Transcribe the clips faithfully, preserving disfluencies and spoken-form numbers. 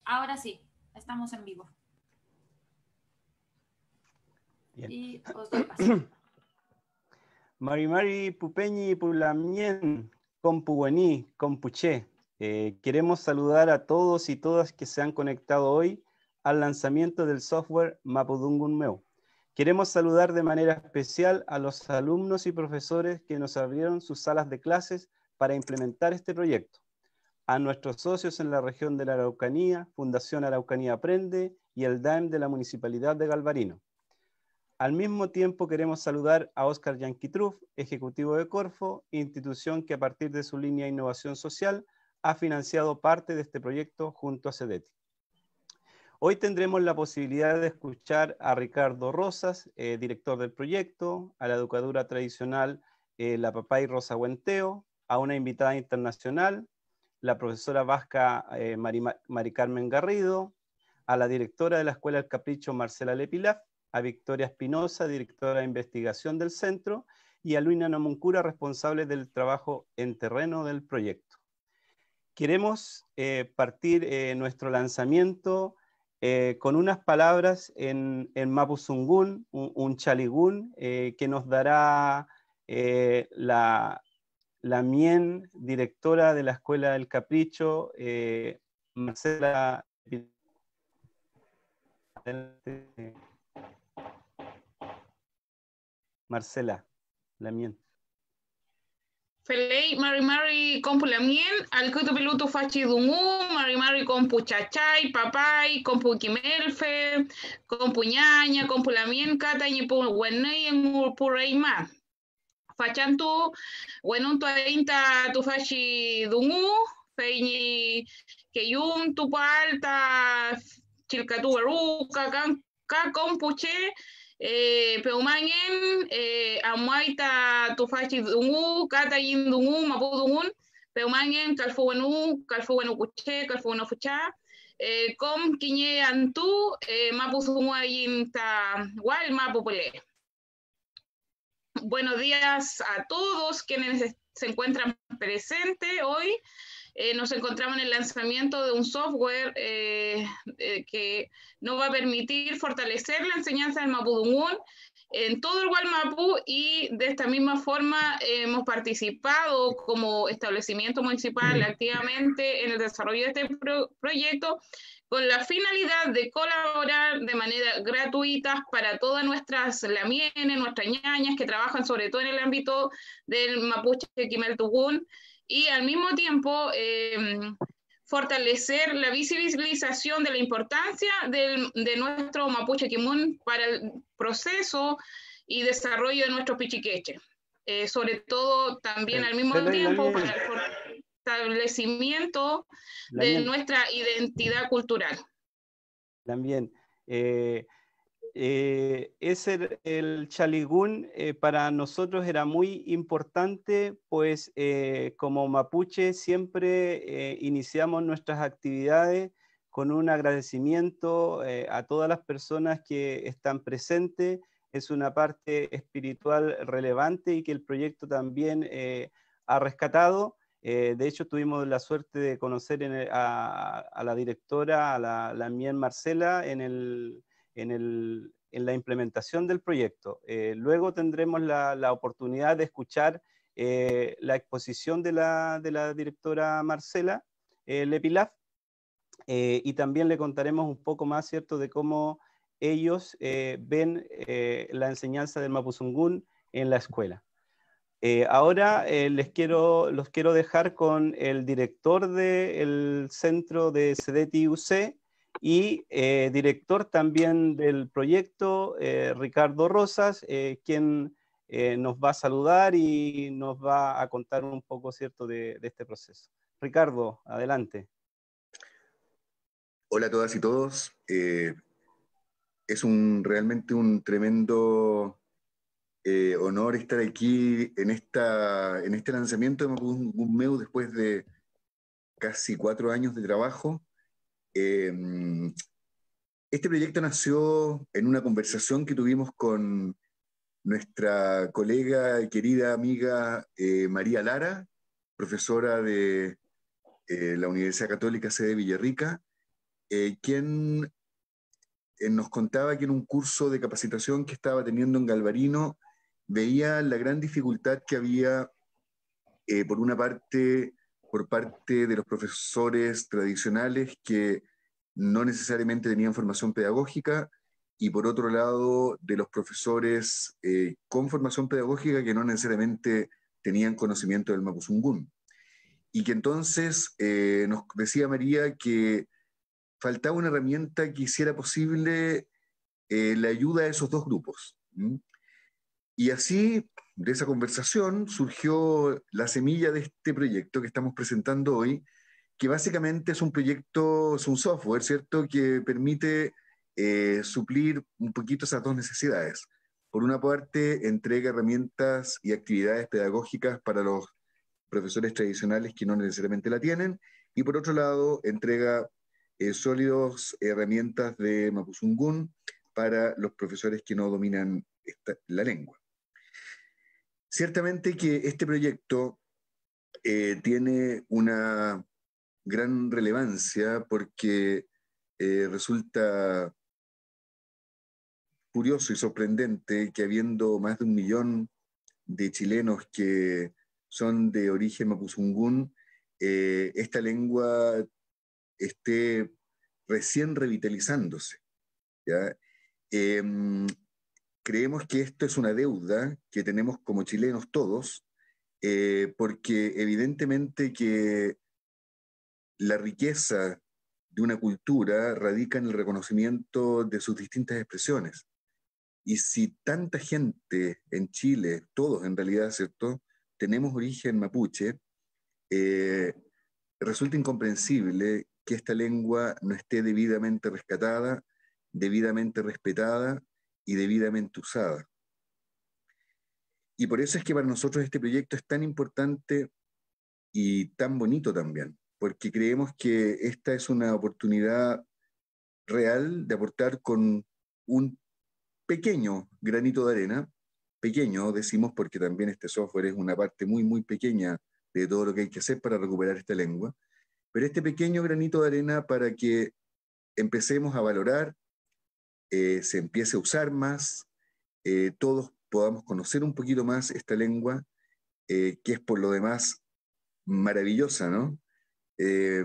Ahora sí, estamos en vivo. Bien. Y os doy paso. Mari Mari Pupeñi Pulamien, Compuguení, Compuché. Eh, queremos saludar a todos y todas que se han conectado hoy al lanzamiento del software Mapudungun Meu. Queremos saludar de manera especial a los alumnos y profesores que nos abrieron sus salas de clases para implementar este proyecto. A nuestros socios en la región de la Araucanía, Fundación Araucanía Aprende y el D A E M de la Municipalidad de Galvarino. Al mismo tiempo queremos saludar a Óscar Yanquitruf, ejecutivo de Corfo, institución que a partir de su línea de innovación social ha financiado parte de este proyecto junto a CEDETI. Hoy tendremos la posibilidad de escuchar a Ricardo Rosas, eh, director del proyecto, a la educadora tradicional eh, la Papay Rosa Huenteo, a una invitada internacional, la profesora vasca eh, Mari, Mari Carmen Garrido, a la directora de la Escuela del Capricho Marcela Lepilaf, a Victoria Espinosa, directora de investigación del centro, y a Luina Namuncura, responsable del trabajo en terreno del proyecto. Queremos eh, partir eh, nuestro lanzamiento eh, con unas palabras en, en Mapuzungún, un, un chaligún, eh, que nos dará eh, la, la Mien, directora de la Escuela del Capricho, eh, Marcela. Marcela, la Mien. Felei, Mari Mari, compu la Mien, al kutu pilutu fachi dungu, Mari Mari compu chachay, papay, compu kimelfe, compu ñaña, compu la Mien, kata ñipu wenei en pureima. Fachantu, wenun tu ainta tu fachi dungu, feñi keyum tu palta, chilcatu baruca, kan, ka compuche, Eh, Peumangen, eh, Amuaita, Tufachi Dungu, Kata Yin Dungu, Mapu Dungun, Peumangen, Calfuenu, Calfuenu Cuche, Calfuenu Fucha, eh, Com Quiñe Antú, eh, Mapu Zumuayin Ta Wal, Mapu Pule. Buenos días a todos quienes se encuentran presentes hoy. Eh, nos encontramos en el lanzamiento de un software eh, eh, que nos va a permitir fortalecer la enseñanza del Mapudungún en todo el Gualmapu, y de esta misma forma eh, hemos participado como establecimiento municipal activamente en el desarrollo de este pro proyecto con la finalidad de colaborar de manera gratuita para todas nuestras lamienes, nuestras ñañas que trabajan sobre todo en el ámbito del Mapuche Quimeltugún, y al mismo tiempo eh, fortalecer la visibilización de la importancia del, de nuestro Mapuche Quimun para el proceso y desarrollo de nuestro pichiqueche. Eh, sobre todo también al mismo tiempo para el fortalecimiento de nuestra identidad cultural. También. Eh, Eh, ese, el chaligún eh, para nosotros era muy importante, pues eh, como mapuche siempre eh, iniciamos nuestras actividades con un agradecimiento eh, a todas las personas que están presentes. Es una parte espiritual relevante y que el proyecto también eh, ha rescatado. Eh, de hecho, tuvimos la suerte de conocer en el, a, a la directora, a la, la Mien Marcela, en el... En, el, en la implementación del proyecto. Eh, luego tendremos la, la oportunidad de escuchar eh, la exposición de la, de la directora Marcela eh, Lepilaf, eh, y también le contaremos un poco más, ¿cierto?, de cómo ellos eh, ven eh, la enseñanza del Mapuzungún en la escuela. Eh, ahora eh, les quiero, los quiero dejar con el director del centro de CEDETI U C, y eh, director también del proyecto, eh, Ricardo Rosas, eh, quien eh, nos va a saludar y nos va a contar un poco, ¿cierto?, de, de este proceso. Ricardo, adelante. Hola a todas y todos. Eh, es un, realmente un tremendo eh, honor estar aquí en, esta, en este lanzamiento de Mapudungun Meu después de casi cuatro años de trabajo. Eh, Este proyecto nació en una conversación que tuvimos con nuestra colega y querida amiga eh, María Lara, profesora de eh, la Universidad Católica sede Villarrica, eh, quien eh, nos contaba que en un curso de capacitación que estaba teniendo en Galvarino veía la gran dificultad que había, eh, por una parte, por parte de los profesores tradicionales que no necesariamente tenían formación pedagógica, y por otro lado, de los profesores eh, con formación pedagógica que no necesariamente tenían conocimiento del Mapuzungún. Y que entonces eh, nos decía María que faltaba una herramienta que hiciera posible eh, la ayuda a esos dos grupos. ¿Mm? Y así, de esa conversación, surgió la semilla de este proyecto que estamos presentando hoy, que básicamente es un proyecto, es un software, ¿cierto?, que permite eh, suplir un poquito esas dos necesidades. Por una parte, entrega herramientas y actividades pedagógicas para los profesores tradicionales que no necesariamente la tienen, y por otro lado, entrega eh, sólidos herramientas de Mapuzungún para los profesores que no dominan esta, la lengua. Ciertamente que este proyecto eh, tiene una gran relevancia porque eh, resulta curioso y sorprendente que habiendo más de un millón de chilenos que son de origen mapuzungún, eh, esta lengua esté recién revitalizándose, ¿ya? Eh, creemos que esto es una deuda que tenemos como chilenos todos, eh, porque evidentemente que la riqueza de una cultura radica en el reconocimiento de sus distintas expresiones. Y si tanta gente en Chile, todos en realidad, ¿cierto?, tenemos origen mapuche, eh, resulta incomprensible que esta lengua no esté debidamente rescatada, debidamente respetada y debidamente usada. Y por eso es que para nosotros este proyecto es tan importante y tan bonito también, porque creemos que esta es una oportunidad real de aportar con un pequeño granito de arena, pequeño decimos porque también este software es una parte muy, muy pequeña de todo lo que hay que hacer para recuperar esta lengua, pero este pequeño granito de arena para que empecemos a valorar, eh, se empiece a usar más, eh, todos podamos conocer un poquito más esta lengua, eh, que es por lo demás maravillosa, ¿no? Eh,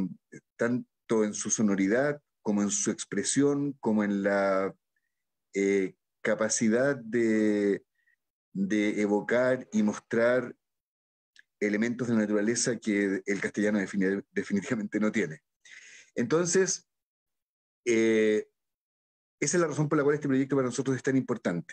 tanto en su sonoridad, como en su expresión, como en la eh, capacidad de, de evocar y mostrar elementos de la naturaleza que el castellano definitivamente no tiene. Entonces, eh, esa es la razón por la cual este proyecto para nosotros es tan importante.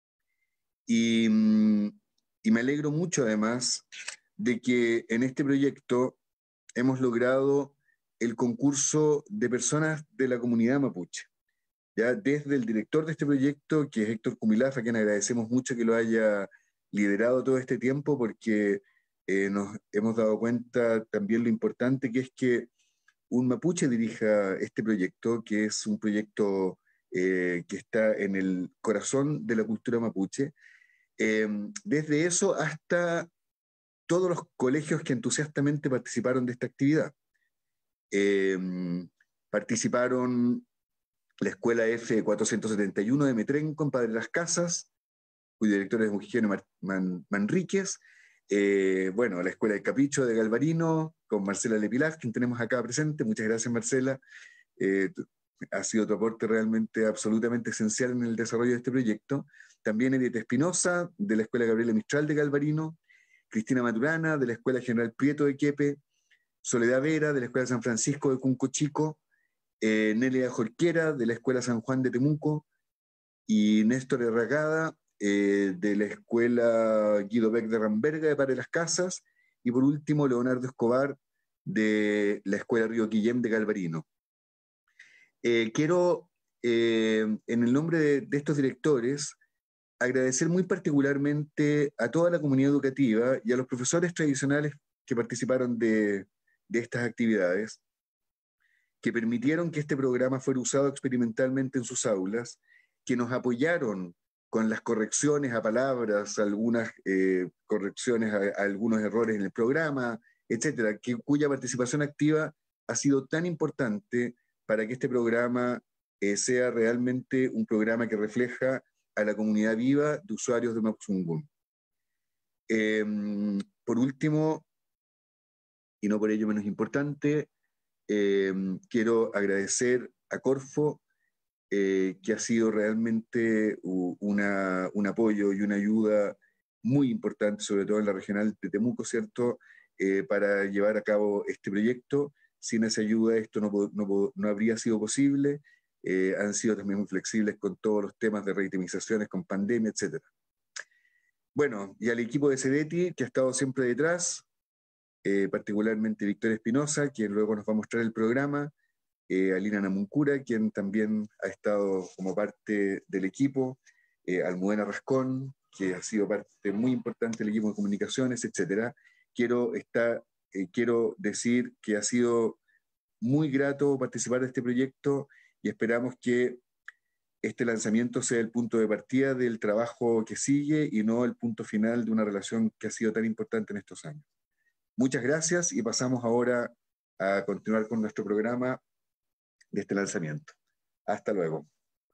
Y, y me alegro mucho además de que en este proyecto hemos logrado el concurso de personas de la comunidad mapuche. Ya desde el director de este proyecto, que es Héctor Cumilafa, a quien agradecemos mucho que lo haya liderado todo este tiempo, porque eh, nos hemos dado cuenta también lo importante que es que un mapuche dirija este proyecto, que es un proyecto eh, que está en el corazón de la cultura mapuche. Eh, desde eso hasta todos los colegios que entusiastamente participaron de esta actividad. Eh, participaron la Escuela F cuatrocientos setenta y uno de Metrenco en Padre Las Casas, cuyo director es Eugenio Man, Man, Manríquez, eh, bueno, la Escuela de Capricho de Galvarino, con Marcela Lepilaz, quien tenemos acá presente. Muchas gracias, Marcela. Eh, ha sido tu aporte realmente absolutamente esencial en el desarrollo de este proyecto. También Edith Espinosa, de la Escuela Gabriela Mistral de Galvarino, Cristina Maturana, de la Escuela General Prieto de Quepe, Soledad Vera, de la Escuela San Francisco de Cunco Chico, eh, Nelia Jorquera, de la Escuela San Juan de Temuco, y Néstor Herragada, eh, de la Escuela Guido Beck de Ramberga de Padre Las Casas, y por último Leonardo Escobar, de la Escuela Río Guillem de Galvarino. Eh, quiero, eh, en el nombre de, de estos directores, agradecer muy particularmente a toda la comunidad educativa y a los profesores tradicionales que participaron de, de estas actividades, que permitieron que este programa fuera usado experimentalmente en sus aulas, que nos apoyaron con las correcciones a palabras, algunas eh, correcciones a, a algunos errores en el programa, etcétera, que, cuya participación activa ha sido tan importante para que este programa eh, sea realmente un programa que refleja a la comunidad viva de usuarios de Mapuzungún. Eh, por último, y no por ello menos importante, eh, quiero agradecer a Corfo, eh, que ha sido realmente una, un apoyo y una ayuda muy importante, sobre todo en la regional de Temuco, ¿cierto?, eh, para llevar a cabo este proyecto. Sin esa ayuda esto no, no, no habría sido posible. Eh, han sido también muy flexibles con todos los temas de reitemizaciones, con pandemia, etcétera. Bueno, y al equipo de CEDETI, que ha estado siempre detrás, eh, particularmente Victoria Espinosa, quien luego nos va a mostrar el programa, eh, Alina Namuncura, quien también ha estado como parte del equipo, eh, Almudena Rascón, que ha sido parte muy importante del equipo de comunicaciones, etcétera. Quiero, estar, eh, quiero decir que ha sido muy grato participar de este proyecto y esperamos que este lanzamiento sea el punto de partida del trabajo que sigue y no el punto final de una relación que ha sido tan importante en estos años. Muchas gracias y pasamos ahora a continuar con nuestro programa de este lanzamiento. Hasta luego.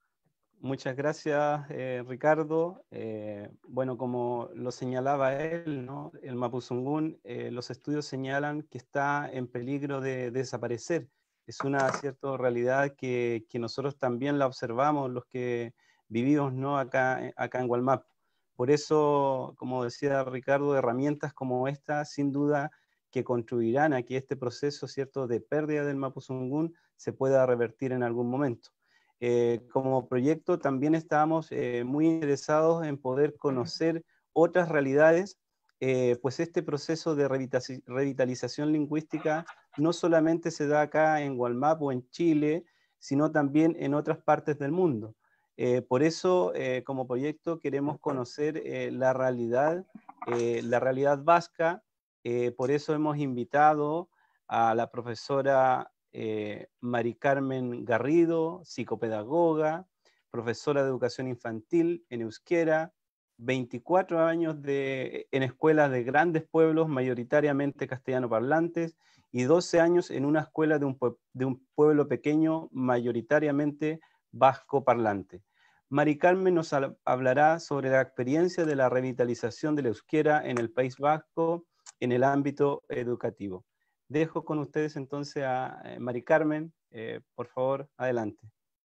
Muchas gracias, eh, Ricardo. Eh, bueno, como lo señalaba él, ¿no?, el Mapuzungún, eh, los estudios señalan que está en peligro de, de desaparecer. Es una cierta realidad que, que nosotros también la observamos, los que vivimos, ¿no?, acá, acá en Gualmapu. Por eso, como decía Ricardo, herramientas como esta, sin duda, que contribuirán a que este proceso, ¿cierto?, de pérdida del Mapuzungún se pueda revertir en algún momento. Eh, como proyecto también estábamos eh, muy interesados en poder conocer otras realidades, eh, pues este proceso de revitalización lingüística no solamente se da acá en Gualmapu o en Chile, sino también en otras partes del mundo. Eh, por eso, eh, como proyecto, queremos conocer eh, la realidad, eh, la realidad vasca. Eh, por eso hemos invitado a la profesora eh, Mari Carmen Garrido, psicopedagoga, profesora de educación infantil en euskera, veinticuatro años de, en escuelas de grandes pueblos, mayoritariamente castellano parlantes, y doce años en una escuela de un, de un pueblo pequeño, mayoritariamente vasco parlante. Mari Carmen nos hablará sobre la experiencia de la revitalización del euskera en el País Vasco en el ámbito educativo. Dejo con ustedes entonces a eh, Mari Carmen. Eh, por favor, adelante.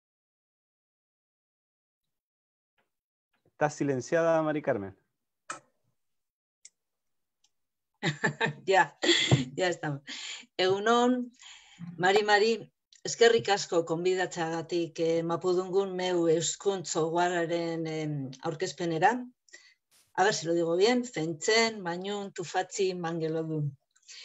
¿Está silenciada, Mari Carmen? Ya, ya estamos. Egunon, Mari Mari, eskerrik asko konbidatzeagatik eh, Mapudungun meu euskontz oguararen eh, aurkezpenera. A ver si lo digo bien, Fentzen, Mañun, Tufatzi, Mangelodun.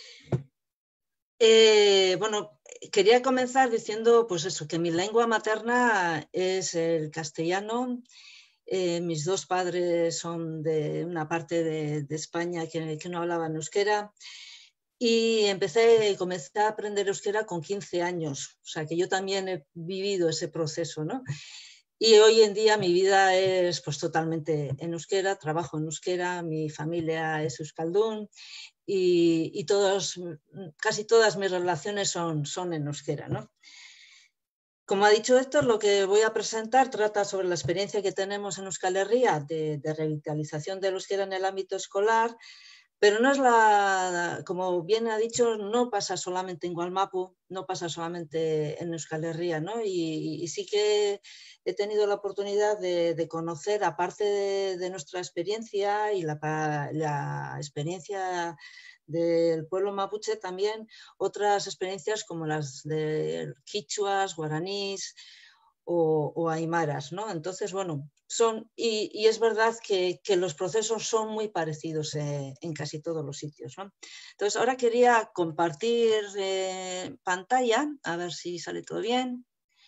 Eh, bueno, quería comenzar diciendo pues eso, que mi lengua materna es el castellano. Eh, mis dos padres son de una parte de, de España que, que no hablaban euskera y empecé, comencé a aprender euskera con quince años, o sea que yo también he vivido ese proceso, ¿no? Y hoy en día mi vida es pues totalmente en euskera, trabajo en euskera, mi familia es euskaldún y, y todos, casi todas mis relaciones son, son en euskera, ¿no? Como ha dicho Héctor, lo que voy a presentar trata sobre la experiencia que tenemos en Euskal Herria de, de revitalización del euskera en el ámbito escolar, pero no es la, como bien ha dicho, no pasa solamente en Gualmapu, no pasa solamente en Euskal Herria, ¿no? Y, y sí que he tenido la oportunidad de, de conocer, aparte de, de nuestra experiencia y la, la experiencia del pueblo mapuche, también otras experiencias como las de quichuas, guaraníes o, o aymaras, ¿no? Entonces, bueno, son, y, y es verdad que, que los procesos son muy parecidos eh, en casi todos los sitios, ¿no? Entonces, ahora quería compartir eh, pantalla, a ver si sale todo bien.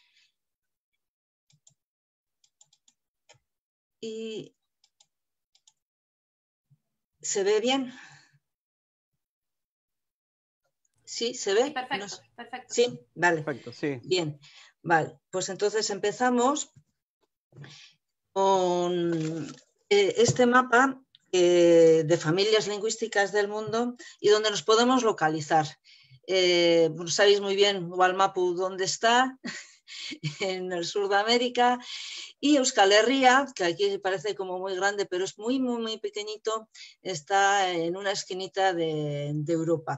Y ¿se ve bien? ¿Sí? ¿Se ve? Sí, perfecto, No, perfecto. Sí, vale. Perfecto, sí. Bien, vale. Pues entonces empezamos con eh, este mapa eh, de familias lingüísticas del mundo y donde nos podemos localizar. Eh, pues sabéis muy bien Wallmapu dónde está, en el sur de América, y Euskal Herria, que aquí parece como muy grande, pero es muy, muy, muy pequeñito, está en una esquinita de, de Europa.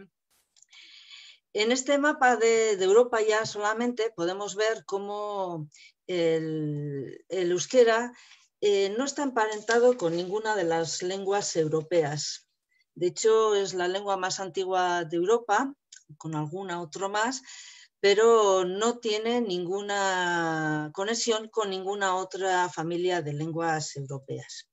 En este mapa de, de Europa ya solamente podemos ver cómo el, el euskera eh, no está emparentado con ninguna de las lenguas europeas. De hecho, es la lengua más antigua de Europa, con alguna otra más, pero no tiene ninguna conexión con ninguna otra familia de lenguas europeas.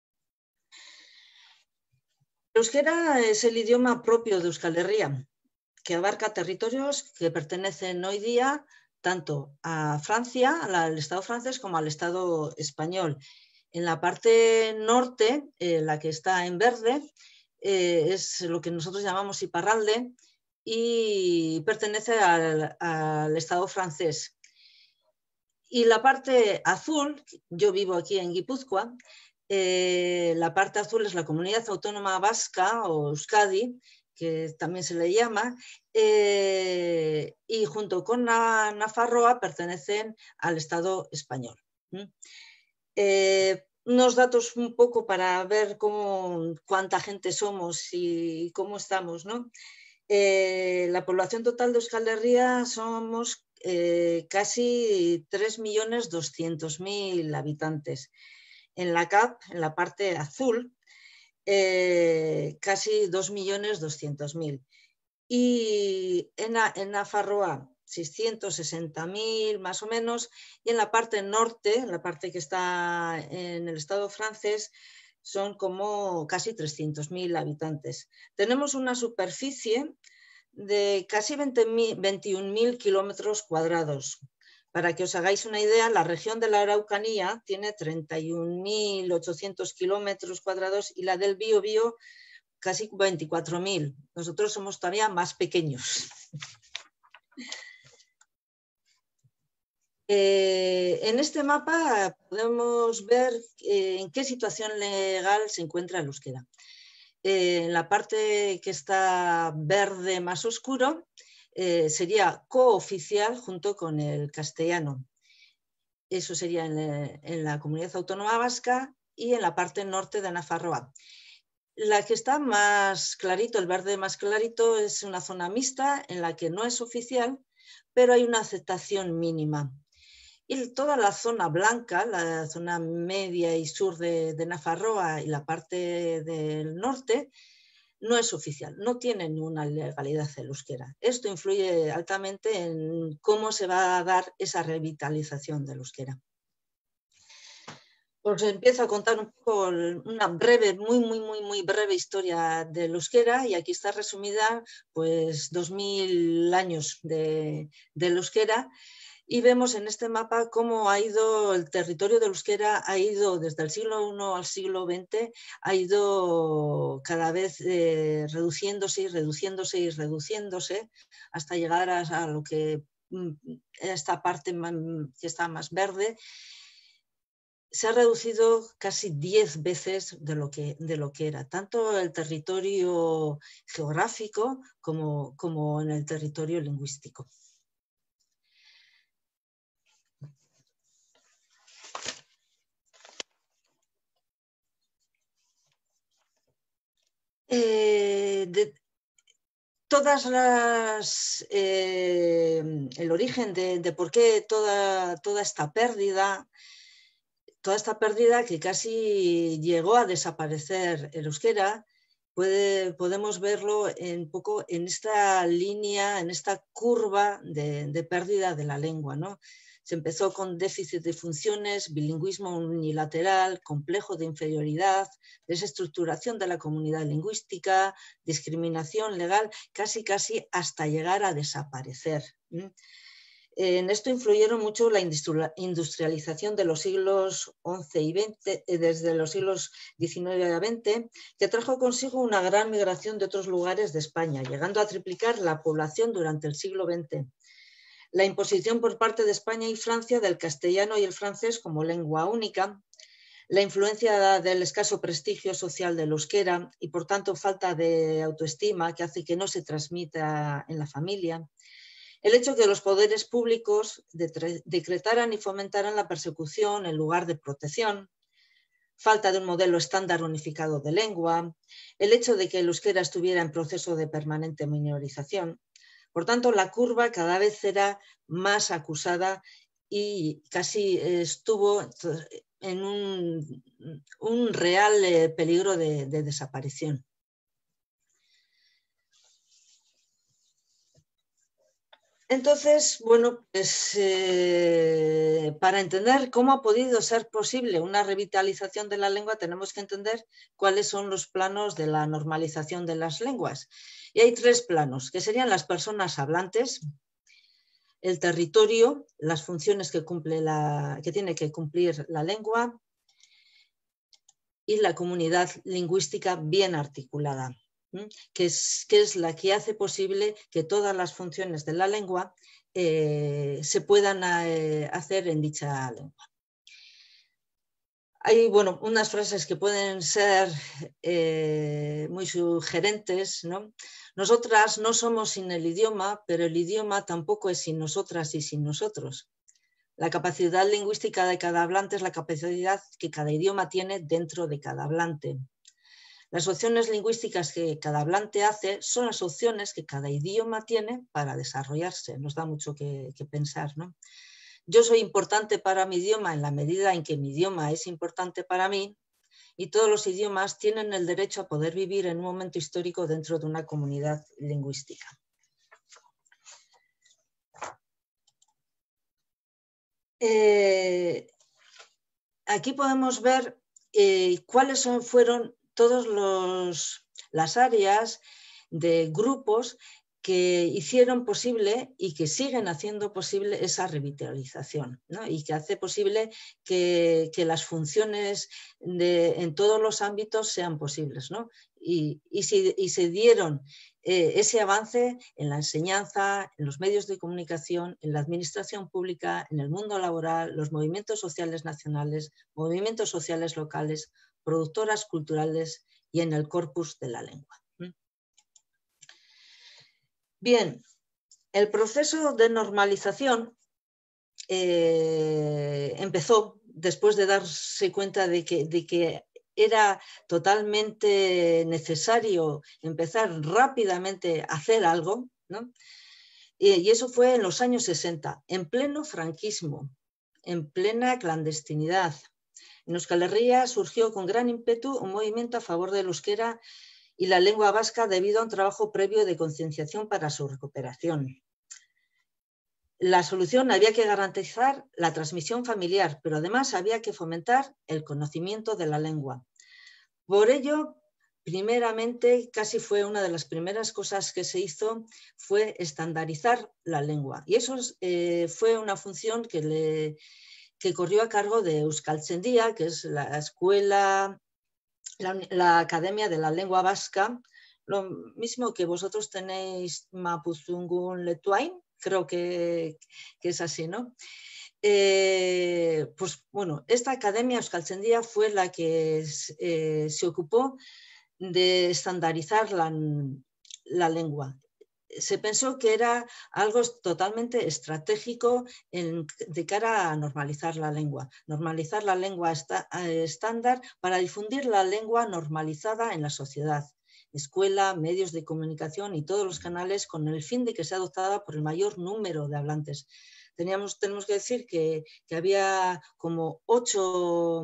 El euskera es el idioma propio de Euskal Herria, que abarca territorios que pertenecen hoy día tanto a Francia, al Estado francés, como al Estado español. En la parte norte, eh, la que está en verde, eh, es lo que nosotros llamamos Iparralde y pertenece al, al Estado francés. Y la parte azul, yo vivo aquí en Guipúzcoa, eh, la parte azul es la Comunidad Autónoma Vasca o Euskadi, que también se le llama, eh, y junto con la Nafarroa pertenecen al Estado español. ¿Mm? Eh, unos datos un poco para ver cómo, cuánta gente somos y cómo estamos, ¿no? Eh, la población total de Euskal Herria somos eh, casi tres millones doscientos mil habitantes. En la C A P, en la parte azul, Eh, casi dos millones doscientos mil. Y en, en Nafarroa, seiscientos sesenta mil más o menos. Y en la parte norte, en la parte que está en el Estado francés, son como casi trescientos mil habitantes. Tenemos una superficie de casi veintiún mil kilómetros cuadrados. Para que os hagáis una idea, la región de la Araucanía tiene treinta y un mil ochocientos kilómetros cuadrados y la del Biobío casi veinticuatro mil. Nosotros somos todavía más pequeños. Eh, en este mapa podemos ver eh, en qué situación legal se encuentra el euskera. Eh, en la parte que está verde más oscuro, Eh, sería cooficial junto con el castellano. Eso sería en, en la Comunidad Autónoma Vasca y en la parte norte de Nafarroa. La que está más clarito, el verde más clarito, es una zona mixta en la que no es oficial, pero hay una aceptación mínima. Y toda la zona blanca, la zona media y sur de, de Nafarroa y la parte del norte, no es oficial, no tiene ninguna legalidad el euskera. Esto influye altamente en cómo se va a dar esa revitalización del euskera. Os empiezo a contar un poco una breve, muy, muy, muy, muy breve historia del euskera, y aquí está resumida pues dos mil años de, del euskera. Y vemos en este mapa cómo ha ido el territorio del euskera, ha ido desde el siglo primero al siglo veinte, ha ido cada vez eh, reduciéndose y reduciéndose y reduciéndose hasta llegar a, a lo que esta parte que está más verde. Se ha reducido casi diez veces de lo que, de lo que era, tanto el territorio geográfico como, como en el territorio lingüístico. Eh, de todas las eh, el origen de, de por qué toda, toda esta pérdida, toda esta pérdida que casi llegó a desaparecer el euskera, puede, podemos verlo un poco en esta línea, en esta curva de, de pérdida de la lengua, ¿no? Se empezó con déficit de funciones, bilingüismo unilateral, complejo de inferioridad, desestructuración de la comunidad lingüística, discriminación legal, casi casi hasta llegar a desaparecer. En esto influyeron mucho la industrialización de los siglos once y veinte, desde los siglos diecinueve a veinte, que trajo consigo una gran migración de otros lugares de España, llegando a triplicar la población durante el siglo veinte. La imposición por parte de España y Francia del castellano y el francés como lengua única, La influencia del escaso prestigio social del euskera y por tanto falta de autoestima que hace que no se transmita en la familia. El hecho que los poderes públicos decretaran y fomentaran la persecución en lugar de protección. Falta de un modelo estándar unificado de lengua. El hecho de que el euskera estuviera en proceso de permanente minorización. Por tanto, la curva cada vez era más acusada y casi estuvo en un, un real eh, peligro de, de desaparición. Entonces, bueno, pues eh, para entender cómo ha podido ser posible una revitalización de la lengua, tenemos que entender cuáles son los planos de la normalización de las lenguas. Y hay tres planos, que serían las personas hablantes, el territorio, las funciones que, cumple la, que tiene que cumplir la lengua y la comunidad lingüística bien articulada, que es, que es la que hace posible que todas las funciones de la lengua eh, se puedan eh, hacer en dicha lengua. Hay bueno, unas frases que pueden ser eh, muy sugerentes, ¿no? Nosotras no somos sin el idioma, pero el idioma tampoco es sin nosotras y sin nosotros. La capacidad lingüística de cada hablante es la capacidad que cada idioma tiene dentro de cada hablante. Las opciones lingüísticas que cada hablante hace son las opciones que cada idioma tiene para desarrollarse. Nos da mucho que, que pensar, ¿no? Yo soy importante para mi idioma en la medida en que mi idioma es importante para mí, y todos los idiomas tienen el derecho a poder vivir en un momento histórico dentro de una comunidad lingüística. Eh, aquí podemos ver eh, cuáles son, fueron todas las áreas de grupos que hicieron posible y que siguen haciendo posible esa revitalización, ¿no? Y que hace posible que, que las funciones de, en todos los ámbitos sean posibles, ¿no? Y, y, si, y se dieron eh, ese avance en la enseñanza, en los medios de comunicación, en la administración pública, en el mundo laboral, los movimientos sociales nacionales, movimientos sociales locales, productoras culturales y en el corpus de la lengua. Bien, el proceso de normalización eh, empezó después de darse cuenta de que, de que era totalmente necesario empezar rápidamente a hacer algo, ¿no? Y, y eso fue en los años sesenta, en pleno franquismo, en plena clandestinidad. En Euskal Herria surgió con gran ímpetu un movimiento a favor del euskera y la lengua vasca debido a un trabajo previo de concienciación para su recuperación. La solución había que garantizar la transmisión familiar, pero además había que fomentar el conocimiento de la lengua. Por ello, primeramente, casi fue una de las primeras cosas que se hizo, fue estandarizar la lengua. Y eso eh, fue una función que, le, que corrió a cargo de Euskaltzaindia, que es la escuela... La, la Academia de la Lengua Vasca, lo mismo que vosotros tenéis Mapuzungun Letuain, creo que, que es así, ¿no? Eh, pues bueno, esta Academia Euskaltzaindia fue la que eh, se ocupó de estandarizar la, la lengua. Se pensó que era algo totalmente estratégico en, de cara a normalizar la lengua. Normalizar la lengua está, eh, estándar para difundir la lengua normalizada en la sociedad, escuela, medios de comunicación y todos los canales con el fin de que sea adoptada por el mayor número de hablantes. Teníamos, tenemos que decir que, que había como ocho...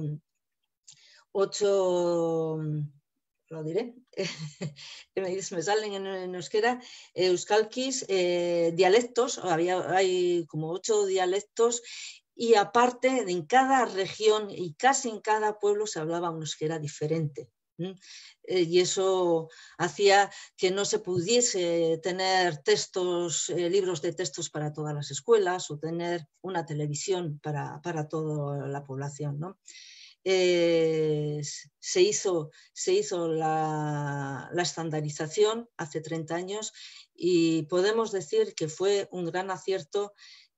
ocho lo diré, me salen en, en euskera, euskalkis, eh, dialectos, había, hay como ocho dialectos y aparte en cada región y casi en cada pueblo se hablaba un euskera diferente. ¿Mm? Eh, y eso hacía que no se pudiese tener textos, eh, libros de textos para todas las escuelas o tener una televisión para, para toda la población, ¿no? Eh, se hizo, se hizo la, la estandarización hace treinta años y podemos decir que fue un gran acierto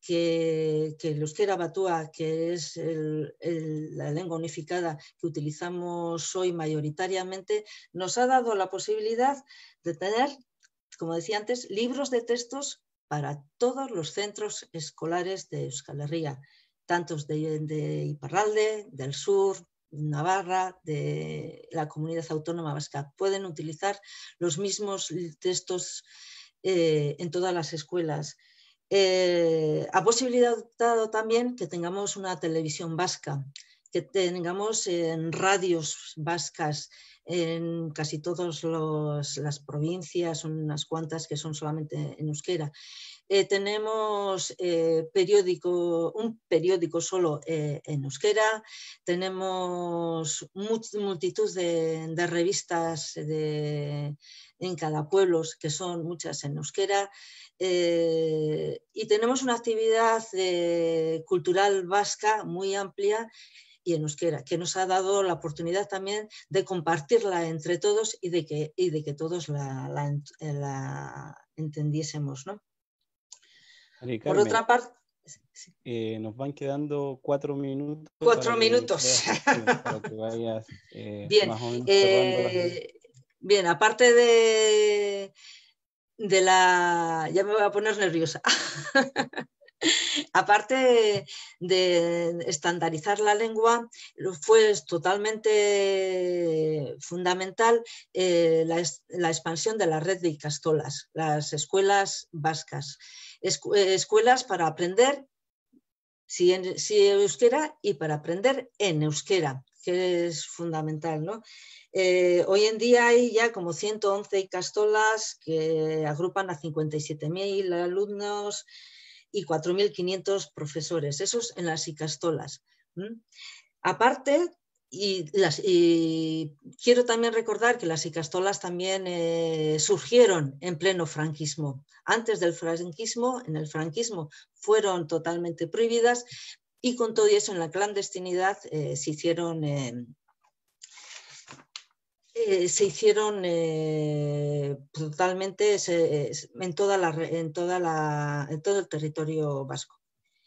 que, que el euskera batua, que es el, el, la lengua unificada que utilizamos hoy mayoritariamente, nos ha dado la posibilidad de tener, como decía antes, libros de textos para todos los centros escolares de Euskal Herria, tantos de, de Iparralde, del sur, Navarra, de la Comunidad Autónoma Vasca. Pueden utilizar los mismos textos eh, en todas las escuelas. Eh, ha posibilitado también que tengamos una televisión vasca, que tengamos en radios vascas en casi todas las provincias, son unas cuantas que son solamente en euskera. Eh, tenemos eh, periódico, un periódico solo eh, en euskera, tenemos multitud de, de revistas de, en cada pueblo, que son muchas en euskera, eh, y tenemos una actividad de, cultural vasca muy amplia y en euskera, que nos ha dado la oportunidad también de compartirla entre todos y de que, y de que todos la, la, la entendiésemos, ¿no? Carmen, por otra parte, eh, nos van quedando cuatro minutos. Cuatro minutos. Puedas, para que vayas eh, bien, más o menos eh, bien, aparte de, de la... Ya me voy a poner nerviosa. Aparte de estandarizar la lengua, fue totalmente fundamental eh, la, la expansión de la red de ikastolas, las escuelas vascas. Escu escuelas para aprender si, en, si euskera y para aprender en euskera, que es fundamental, ¿no? Eh, hoy en día hay ya como ciento once ikastolas que agrupan a cincuenta y siete mil alumnos y cuatro mil quinientos profesores, esos en las ikastolas. ¿Mm? Aparte, y, las, y quiero también recordar que las ikastolas también eh, surgieron en pleno franquismo. Antes del franquismo, en el franquismo fueron totalmente prohibidas y con todo eso en la clandestinidad eh, se hicieron... Eh, Eh, se hicieron eh, totalmente se, en, toda la, en, toda la, en todo el territorio vasco.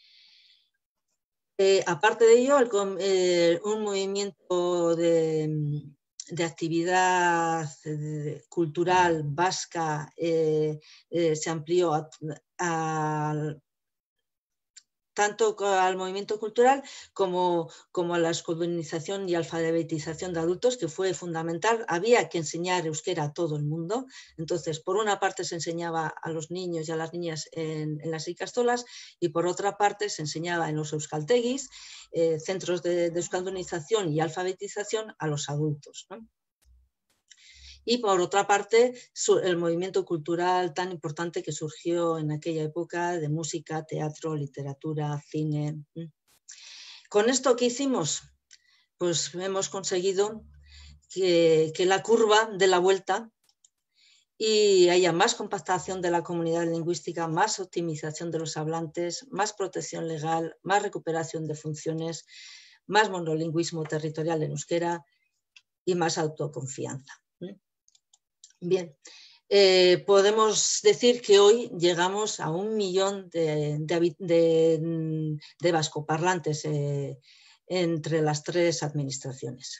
Eh, aparte de ello, el, eh, un movimiento de, de actividad de, cultural vasca eh, eh, se amplió a, a tanto al movimiento cultural como, como a la escolarización y alfabetización de adultos, que fue fundamental. Había que enseñar euskera a todo el mundo. Entonces, por una parte se enseñaba a los niños y a las niñas en, en las ikastolas y por otra parte se enseñaba en los euskaltegis, eh, centros de, de euskaldunización y alfabetización a los adultos, ¿no? Y por otra parte, el movimiento cultural tan importante que surgió en aquella época de música, teatro, literatura, cine. Con esto, ¿qué hicimos? Pues hemos conseguido que, que la curva dé la vuelta y haya más compactación de la comunidad lingüística, más optimización de los hablantes, más protección legal, más recuperación de funciones, más monolingüismo territorial en euskera y más autoconfianza. Bien, eh, podemos decir que hoy llegamos a un millón de, de, de, de vascoparlantes eh, entre las tres administraciones.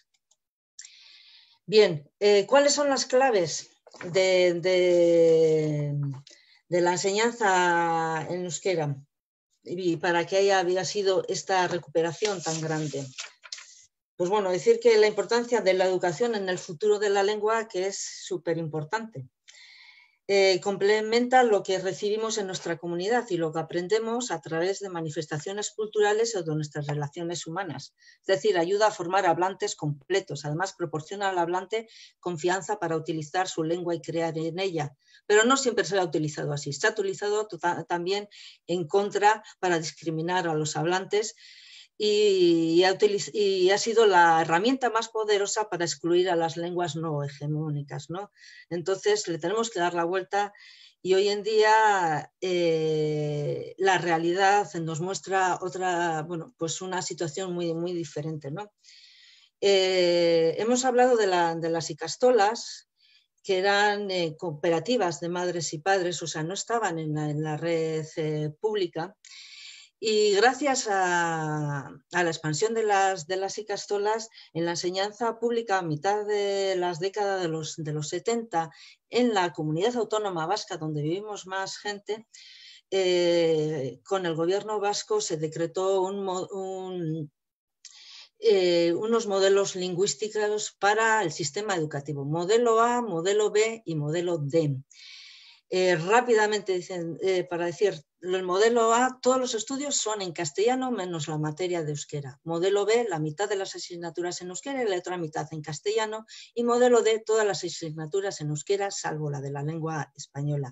Bien, eh, ¿cuáles son las claves de, de, de la enseñanza en euskera y para que haya, haya sido esta recuperación tan grande? Pues bueno, decir que la importancia de la educación en el futuro de la lengua, que es súper importante. Eh, complementa lo que recibimos en nuestra comunidad y lo que aprendemos a través de manifestaciones culturales o de nuestras relaciones humanas. Es decir, ayuda a formar hablantes completos. Además, proporciona al hablante confianza para utilizar su lengua y crear en ella. Pero no siempre se ha utilizado así. Se ha utilizado también en contra para discriminar a los hablantes. Y ha, y ha sido la herramienta más poderosa para excluir a las lenguas no hegemónicas, ¿no? Entonces le tenemos que dar la vuelta y hoy en día eh, la realidad nos muestra otra, bueno, pues una situación muy, muy diferente, ¿no? Eh, hemos hablado de, la, de las ikastolas, que eran eh, cooperativas de madres y padres, o sea, no estaban en la, en la red eh, pública. Y gracias a, a la expansión de las, de las ikastolas en la enseñanza pública a mitad de las décadas de los, de los setenta, en la comunidad autónoma vasca, donde vivimos más gente, eh, con el gobierno vasco se decretó un, un, eh, unos modelos lingüísticos para el sistema educativo, modelo A, modelo B y modelo D. Eh, rápidamente dicen, eh, para decir, el modelo A, todos los estudios son en castellano menos la materia de euskera. Modelo B, la mitad de las asignaturas en euskera y la otra mitad en castellano. Y modelo D, todas las asignaturas en euskera, salvo la de la lengua española.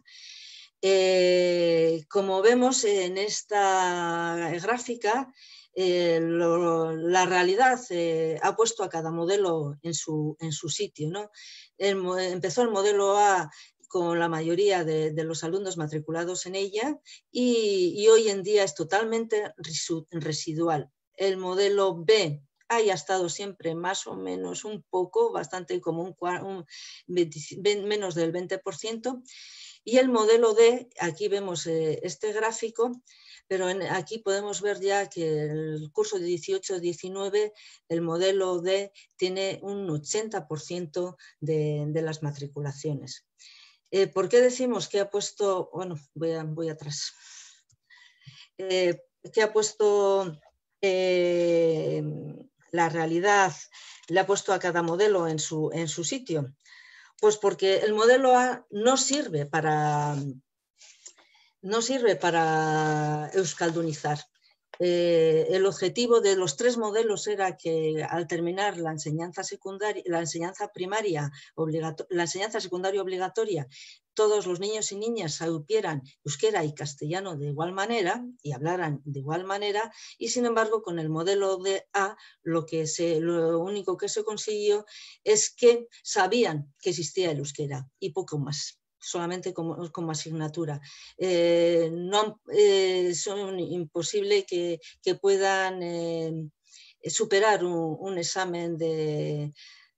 Eh, como vemos en esta gráfica, eh, lo, la realidad eh, ha puesto a cada modelo en su, en su sitio, ¿no? El, empezó el modelo A con la mayoría de, de los alumnos matriculados en ella y, y hoy en día es totalmente residual. El modelo B haya estado siempre más o menos un poco, bastante como un, un veinte, menos del veinte por ciento, y el modelo D, aquí vemos eh, este gráfico, pero en, aquí podemos ver ya que el curso de dieciocho diecinueve, el modelo D tiene un ochenta por ciento de, de las matriculaciones. Eh, ¿Por qué decimos que ha puesto, bueno, voy, a, voy atrás, eh, que ha puesto eh, la realidad, le ha puesto a cada modelo en su, en su sitio? Pues porque el modelo A no sirve para, no sirve para euskaldunizar. Eh, el objetivo de los tres modelos era que al terminar la enseñanza secundaria, la enseñanza primaria, la enseñanza secundaria obligatoria, todos los niños y niñas supieran euskera y castellano de igual manera y hablaran de igual manera, y sin embargo con el modelo de A lo, que se, lo único que se consiguió es que sabían que existía el euskera y poco más, solamente como, como asignatura. Eh, no, eh, son imposible que, que puedan eh, superar un, un examen de,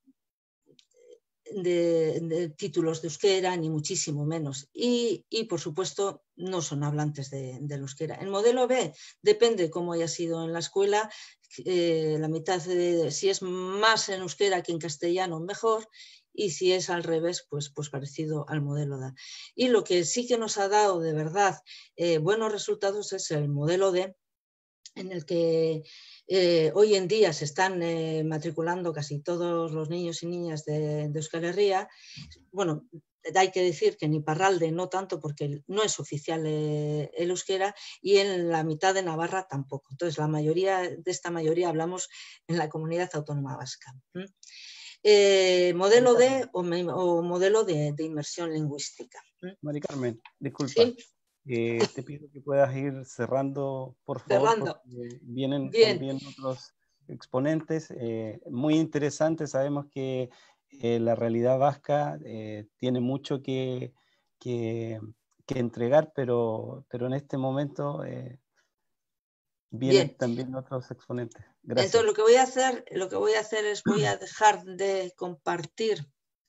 de, de títulos de euskera, ni muchísimo menos. Y, y por supuesto, no son hablantes de, del euskera. El modelo B depende cómo haya sido en la escuela. Eh, la mitad, de, si es más en euskera que en castellano, mejor. Y si es al revés, pues, pues parecido al modelo D. Y lo que sí que nos ha dado de verdad eh, buenos resultados es el modelo D, en el que eh, hoy en día se están eh, matriculando casi todos los niños y niñas de, de Euskal Herria. Bueno, hay que decir que en Iparralde no tanto porque no es oficial eh, el euskera, y en la mitad de Navarra tampoco. Entonces, la mayoría de esta mayoría hablamos en la comunidad autónoma vasca. ¿Mm? Eh, ¿Modelo D o, o modelo de, de inmersión lingüística? Mari Carmen, disculpa. ¿Sí? Eh, te pido que puedas ir cerrando, por favor, Cerrando. porque vienen Bien. también otros exponentes. Eh, muy interesantes, sabemos que eh, la realidad vasca eh, tiene mucho que, que, que entregar, pero, pero en este momento eh, vienen Bien. también otros exponentes. Gracias. Entonces lo que voy a hacer, lo que voy a hacer es voy a dejar de compartir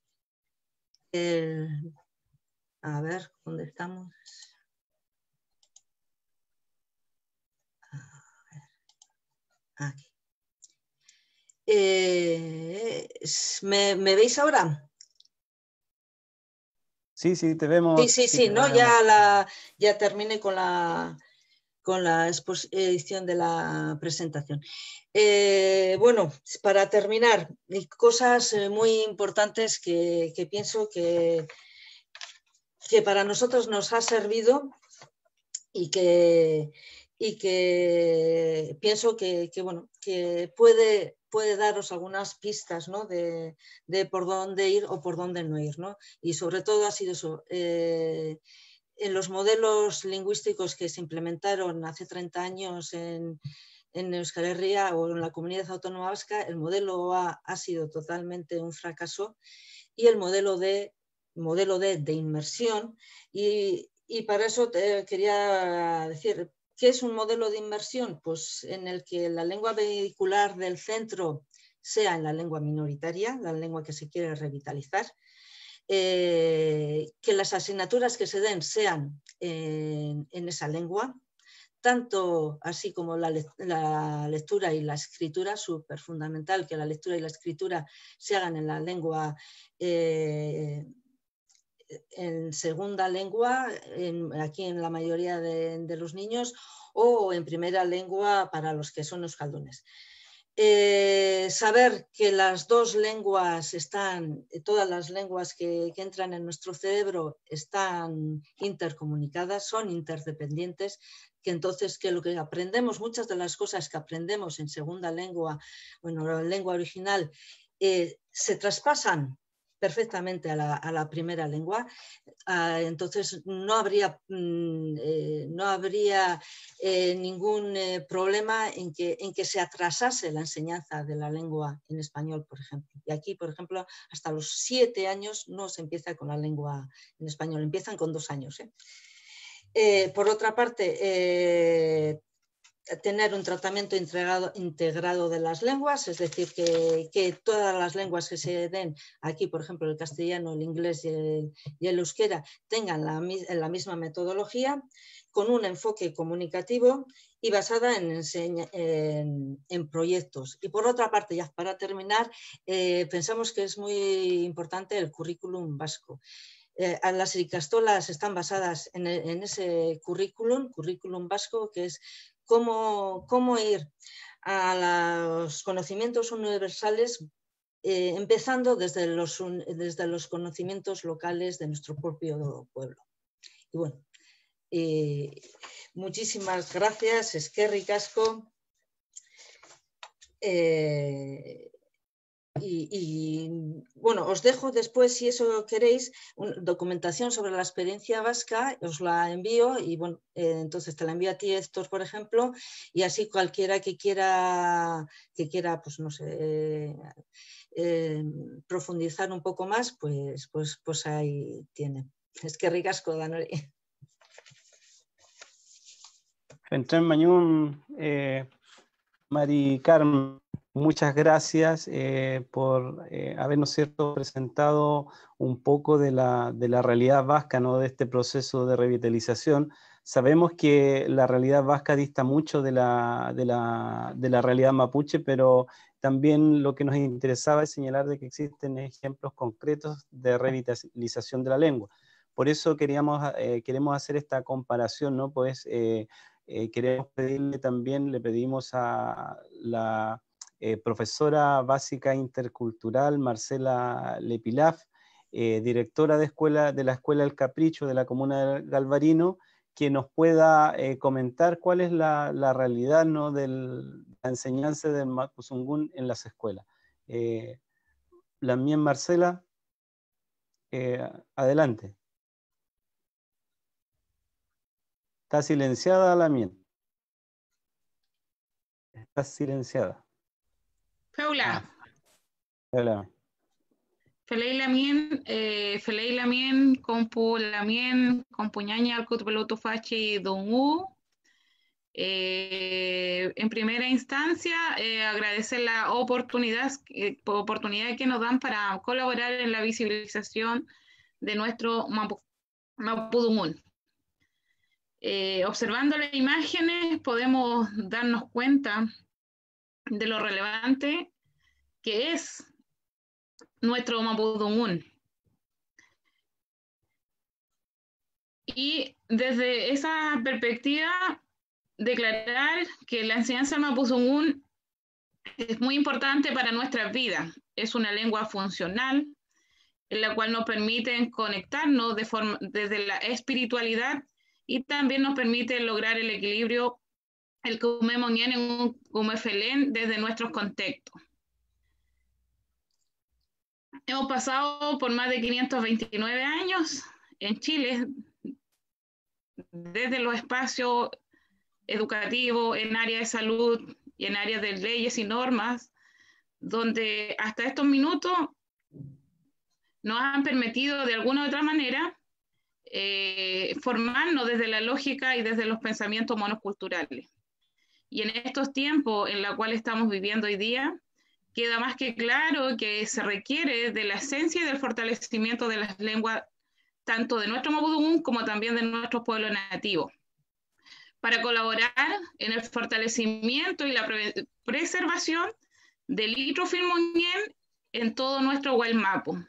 el, a ver, ¿dónde estamos? Aquí. Eh, ¿me, ¿Me veis ahora? Sí, sí, te vemos. Sí, sí, sí, sí, ¿no? Ya, la, ya terminé con la, con la edición de la presentación. Eh, bueno, para terminar, cosas muy importantes que, que pienso que, que para nosotros nos ha servido y que, y que pienso que, que, bueno, que puede, puede daros algunas pistas, ¿no? de, de por dónde ir o por dónde no ir, ¿no? Y sobre todo ha sido eso. Eh, en los modelos lingüísticos que se implementaron hace treinta años en, en Euskal Herria o en la Comunidad Autónoma Vasca, el modelo A ha sido totalmente un fracaso, y el modelo D, modelo D de inmersión, y, y para eso te quería decir, ¿qué es un modelo de inmersión? Pues en el que la lengua vehicular del centro sea en la lengua minoritaria, la lengua que se quiere revitalizar, Eh, que las asignaturas que se den sean en, en esa lengua, tanto así como la, la lectura y la escritura, súper fundamental que la lectura y la escritura se hagan en la lengua, eh, en segunda lengua, en, aquí en la mayoría de, de los niños, o en primera lengua para los que son euskaldunes. Eh, saber que las dos lenguas están, todas las lenguas que, que entran en nuestro cerebro están intercomunicadas, son interdependientes, que entonces que lo que aprendemos, muchas de las cosas que aprendemos en segunda lengua, bueno, la lengua original, eh, se traspasan perfectamente a la, a la primera lengua, uh, entonces no habría, mm, eh, no habría eh, ningún eh, problema en que, en que se atrasase la enseñanza de la lengua en español, por ejemplo. Y aquí, por ejemplo, hasta los siete años no se empieza con la lengua en español, empiezan con dos años. ¿eh? Eh, por otra parte, eh, tener un tratamiento integrado, integrado de las lenguas, es decir, que, que todas las lenguas que se den aquí, por ejemplo, el castellano, el inglés y el, y el euskera, tengan la, la misma metodología, con un enfoque comunicativo y basada en, enseña, en, en proyectos. Y por otra parte, ya para terminar, eh, pensamos que es muy importante el currículum vasco. Eh, las ikastolas están basadas en, en ese currículum, currículum vasco, que es Cómo, cómo ir a los conocimientos universales, eh, empezando desde los, desde los conocimientos locales de nuestro propio pueblo. Y bueno, eh, muchísimas gracias, eskerrik asko. Eh, Y, y bueno, os dejo después, si eso queréis, una documentación sobre la experiencia vasca, os la envío y bueno, eh, entonces te la envío a ti, Héctor, por ejemplo, y así cualquiera que quiera, que quiera, pues no sé, eh, eh, profundizar un poco más, pues, pues, pues ahí tiene. Es que ricasco, Danori. Fentren Mañún, eh, Mari Carmen, muchas gracias eh, por eh, habernos cierto, presentado un poco de la, de la realidad vasca, ¿no? De este proceso de revitalización. Sabemos que la realidad vasca dista mucho de la, de la, de la realidad mapuche, pero también lo que nos interesaba es señalar de que existen ejemplos concretos de revitalización de la lengua. Por eso queríamos, eh, queremos hacer esta comparación, ¿no? Pues eh, eh, queremos pedirle también, le pedimos a la Eh, profesora básica intercultural Marcela Lepilaf, eh, directora de, escuela, de la Escuela El Capricho de la comuna de Galvarino, que nos pueda eh, comentar cuál es la, la realidad, ¿no? de la enseñanza del Mapuzungún en las escuelas. Eh, la mía Marcela, eh, adelante. Está silenciada la mía. Está silenciada. Paula. Hola. Felei Lamien, eh, Felei Lamien, Compu Lamien, Compuñaña, Alcut Peloto Fachi, Don U. Eh, en primera instancia, eh, agradecer la oportunidad, eh, oportunidad que nos dan para colaborar en la visibilización de nuestro Mapudungún. Eh, observando las imágenes podemos darnos cuenta de lo relevante que es nuestro Mapudungún. Y desde esa perspectiva, declarar que la enseñanza del Mapudungún es muy importante para nuestra vida. Es una lengua funcional en la cual nos permite conectarnos de forma, desde la espiritualidad y también nos permite lograr el equilibrio, el Kumemonien en un Kumefelén desde nuestros contextos. Hemos pasado por más de quinientos veintinueve años en Chile, desde los espacios educativos, en áreas de salud y en áreas de leyes y normas, donde hasta estos minutos nos han permitido de alguna u otra manera eh, formarnos desde la lógica y desde los pensamientos monoculturales. Y en estos tiempos en los cuales estamos viviendo hoy día, queda más que claro que se requiere de la esencia y del fortalecimiento de las lenguas, tanto de nuestro Mapudungún como también de nuestros pueblos nativos. para colaborar en el fortalecimiento y la pre preservación del Itrofilmonien en todo nuestro Gualmapu.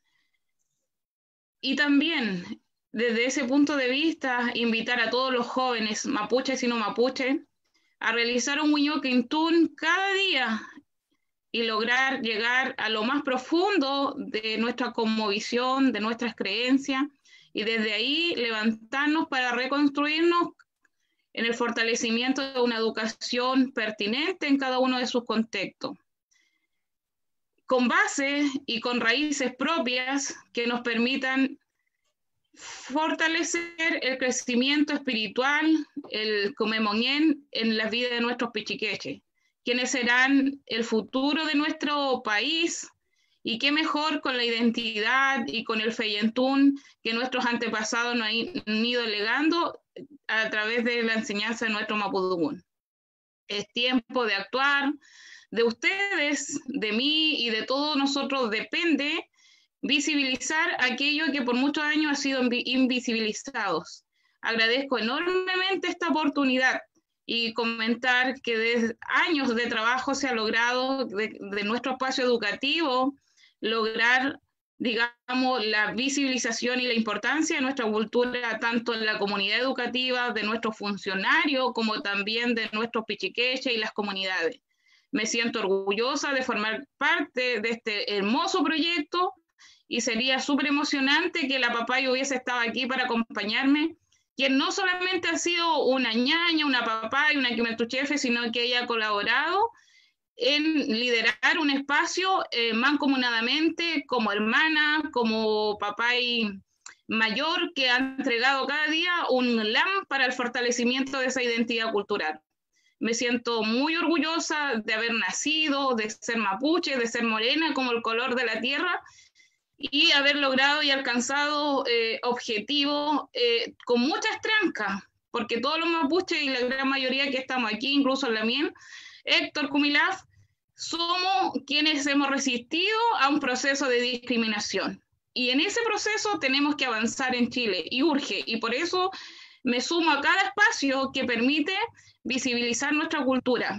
Y también, desde ese punto de vista, invitar a todos los jóvenes, mapuches y no mapuches, a realizar un Huñoquintún cada día y lograr llegar a lo más profundo de nuestra cosmovisión, de nuestras creencias, y desde ahí levantarnos para reconstruirnos en el fortalecimiento de una educación pertinente en cada uno de sus contextos, con bases y con raíces propias que nos permitan fortalecer el crecimiento espiritual, el Comemonien en la vida de nuestros pichiqueches, quienes serán el futuro de nuestro país, y qué mejor con la identidad y con el feyentún que nuestros antepasados nos han ido legando a través de la enseñanza de nuestro mapudungún. Es tiempo de actuar, de ustedes, de mí y de todos nosotros depende visibilizar aquello que por muchos años ha sido invisibilizado. Agradezco enormemente esta oportunidad y comentar que desde años de trabajo se ha logrado de, de nuestro espacio educativo lograr, digamos, la visibilización y la importancia de nuestra cultura, tanto en la comunidad educativa, de nuestros funcionarios, como también de nuestros pichiqueches y las comunidades. Me siento orgullosa de formar parte de este hermoso proyecto y sería súper emocionante que la papaya hubiese estado aquí para acompañarme, quien no solamente ha sido una ñaña, una papaya, una quimetuchefe, sino que ella ha colaborado en liderar un espacio eh, mancomunadamente como hermana, como papay mayor, que ha entregado cada día un L A M para el fortalecimiento de esa identidad cultural. Me siento muy orgullosa de haber nacido, de ser mapuche, de ser morena como el color de la tierra, y haber logrado y alcanzado eh, objetivos eh, con muchas trancas, porque todos los mapuches y la gran mayoría que estamos aquí, incluso la mía, Héctor Cumilaf, somos quienes hemos resistido a un proceso de discriminación. Y en ese proceso tenemos que avanzar en Chile, y urge, y por eso me sumo a cada espacio que permite visibilizar nuestra cultura,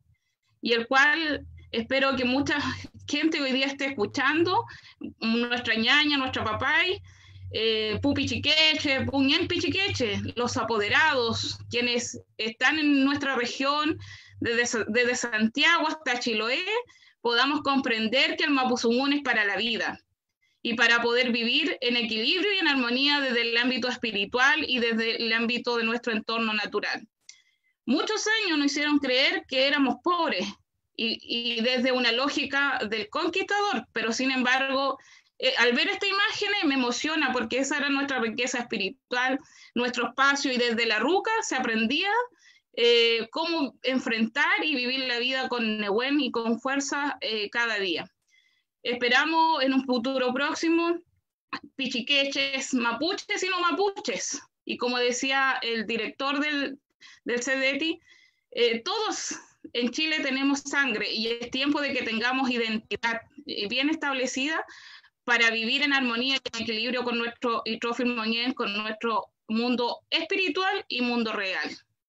y el cual espero que mucha gente hoy día esté escuchando, nuestra ñaña, nuestra papay, eh, Pupi Chiqueche, Puñen Pichiqueche, los apoderados, quienes están en nuestra región, desde, desde Santiago hasta Chiloé, podamos comprender que el mapuzungún es para la vida, y para poder vivir en equilibrio y en armonía desde el ámbito espiritual y desde el ámbito de nuestro entorno natural. Muchos años nos hicieron creer que éramos pobres, y, y desde una lógica del conquistador, pero sin embargo, eh, al ver esta imagen me emociona, porque esa era nuestra riqueza espiritual, nuestro espacio, y desde la ruca se aprendía eh, cómo enfrentar y vivir la vida con Nehuen y con fuerza eh, cada día. Esperamos en un futuro próximo pichiqueches, mapuches y no mapuches, y como decía el director del, del CEDETI, eh, todos en Chile tenemos sangre, y es tiempo de que tengamos identidad bien establecida para vivir en armonía y en equilibrio con nuestro Itrofilmonien, con nuestro mundo espiritual y mundo real.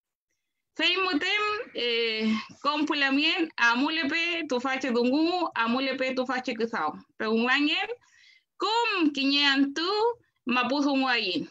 Fei mutem, eh, compulamien, amulepe tu fache dungu, amulepe tu fache kuzao. Peunwangen, com quiñean tu mapuzunguayin.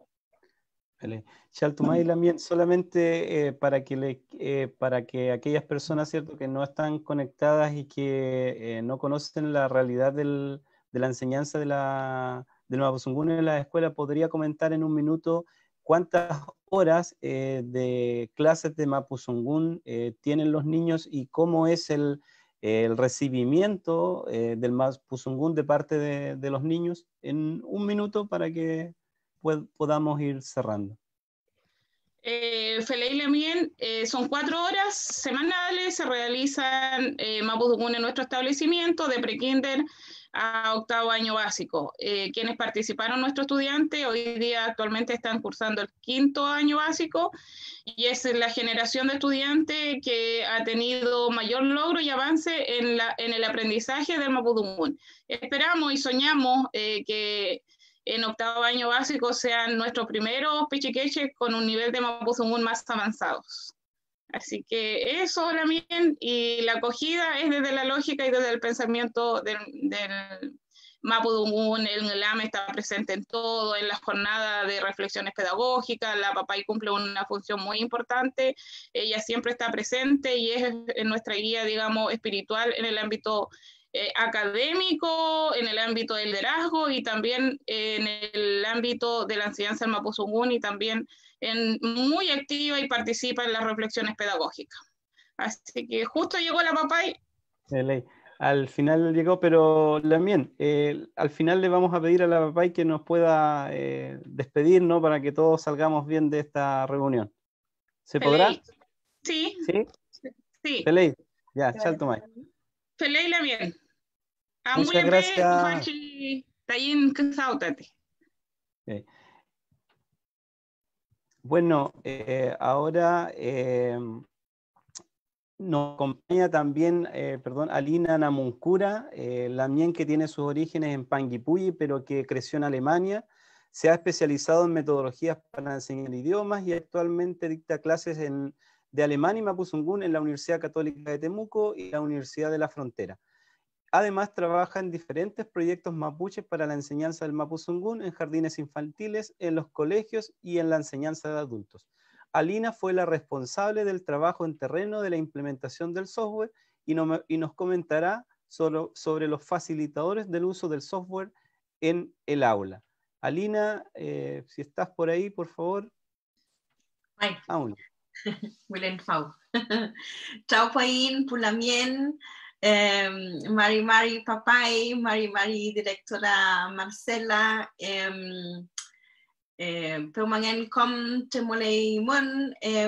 Vale. Chaltumay también, solamente eh, para, que le, eh, para que aquellas personas, ¿cierto?, que no están conectadas y que eh, no conocen la realidad del, de la enseñanza de la, del mapuzungún en la escuela, ¿podría comentar en un minuto cuántas horas eh, de clases de mapuzungún eh, tienen los niños y cómo es el, el recibimiento eh, del mapuzungún de parte de, de los niños? En un minuto para que pod podamos ir cerrando. Eh, Feleile bien, eh, son cuatro horas semanales, se realizan eh, mapuzungún en nuestro establecimiento de prekinder a octavo año básico. Eh, quienes participaron, nuestros estudiantes, hoy día actualmente están cursando el quinto año básico, y es la generación de estudiantes que ha tenido mayor logro y avance en, la, en el aprendizaje del mapuzungún. Esperamos y soñamos eh, que en octavo año básico sean nuestros primeros pichiqueches con un nivel de mapuzungún más avanzados. Así que eso también, y la acogida es desde la lógica y desde el pensamiento del, del mapuzungún. El Ngelame está presente en todo, en la jornada de reflexiones pedagógicas. La Papay cumple una función muy importante, ella siempre está presente y es en nuestra guía, digamos, espiritual en el ámbito eh, académico, en el ámbito del liderazgo y también en el ámbito de la enseñanza del mapuzungún, y también en, muy activa y participa en las reflexiones pedagógicas. Así que justo llegó la Papay. De ley. Al final llegó, pero Lamien, eh, al final le vamos a pedir a la Papay que nos pueda eh, despedir, ¿no? Para que todos salgamos bien de esta reunión. ¿Se Pelei. podrá? Sí. ¿Sí? Sí. Pelei. Ya, chalto mai. Pelei Lamien. Muchas gracias. Okay. Bueno, eh, ahora eh, nos acompaña también, eh, perdón, Alina Namuncura, eh, Lamien, que tiene sus orígenes en Panguipulli, pero que creció en Alemania. Se ha especializado en metodologías para enseñar idiomas y actualmente dicta clases en, de alemán y mapuzungún en la Universidad Católica de Temuco y la Universidad de la Frontera. Además, trabaja en diferentes proyectos mapuches para la enseñanza del mapuzungún en jardines infantiles, en los colegios y en la enseñanza de adultos. Alina fue la responsable del trabajo en terreno de la implementación del software y, no, y nos comentará sobre, sobre los facilitadores del uso del software en el aula. Alina, eh, si estás por ahí, por favor. Ay. Aún. Willen Fau. Chao Pain, Pulamien, eh, Mari Mari Papay, Mari Mari directora Marcela, eh, eh, Peumangen com Temolei Mon, eh,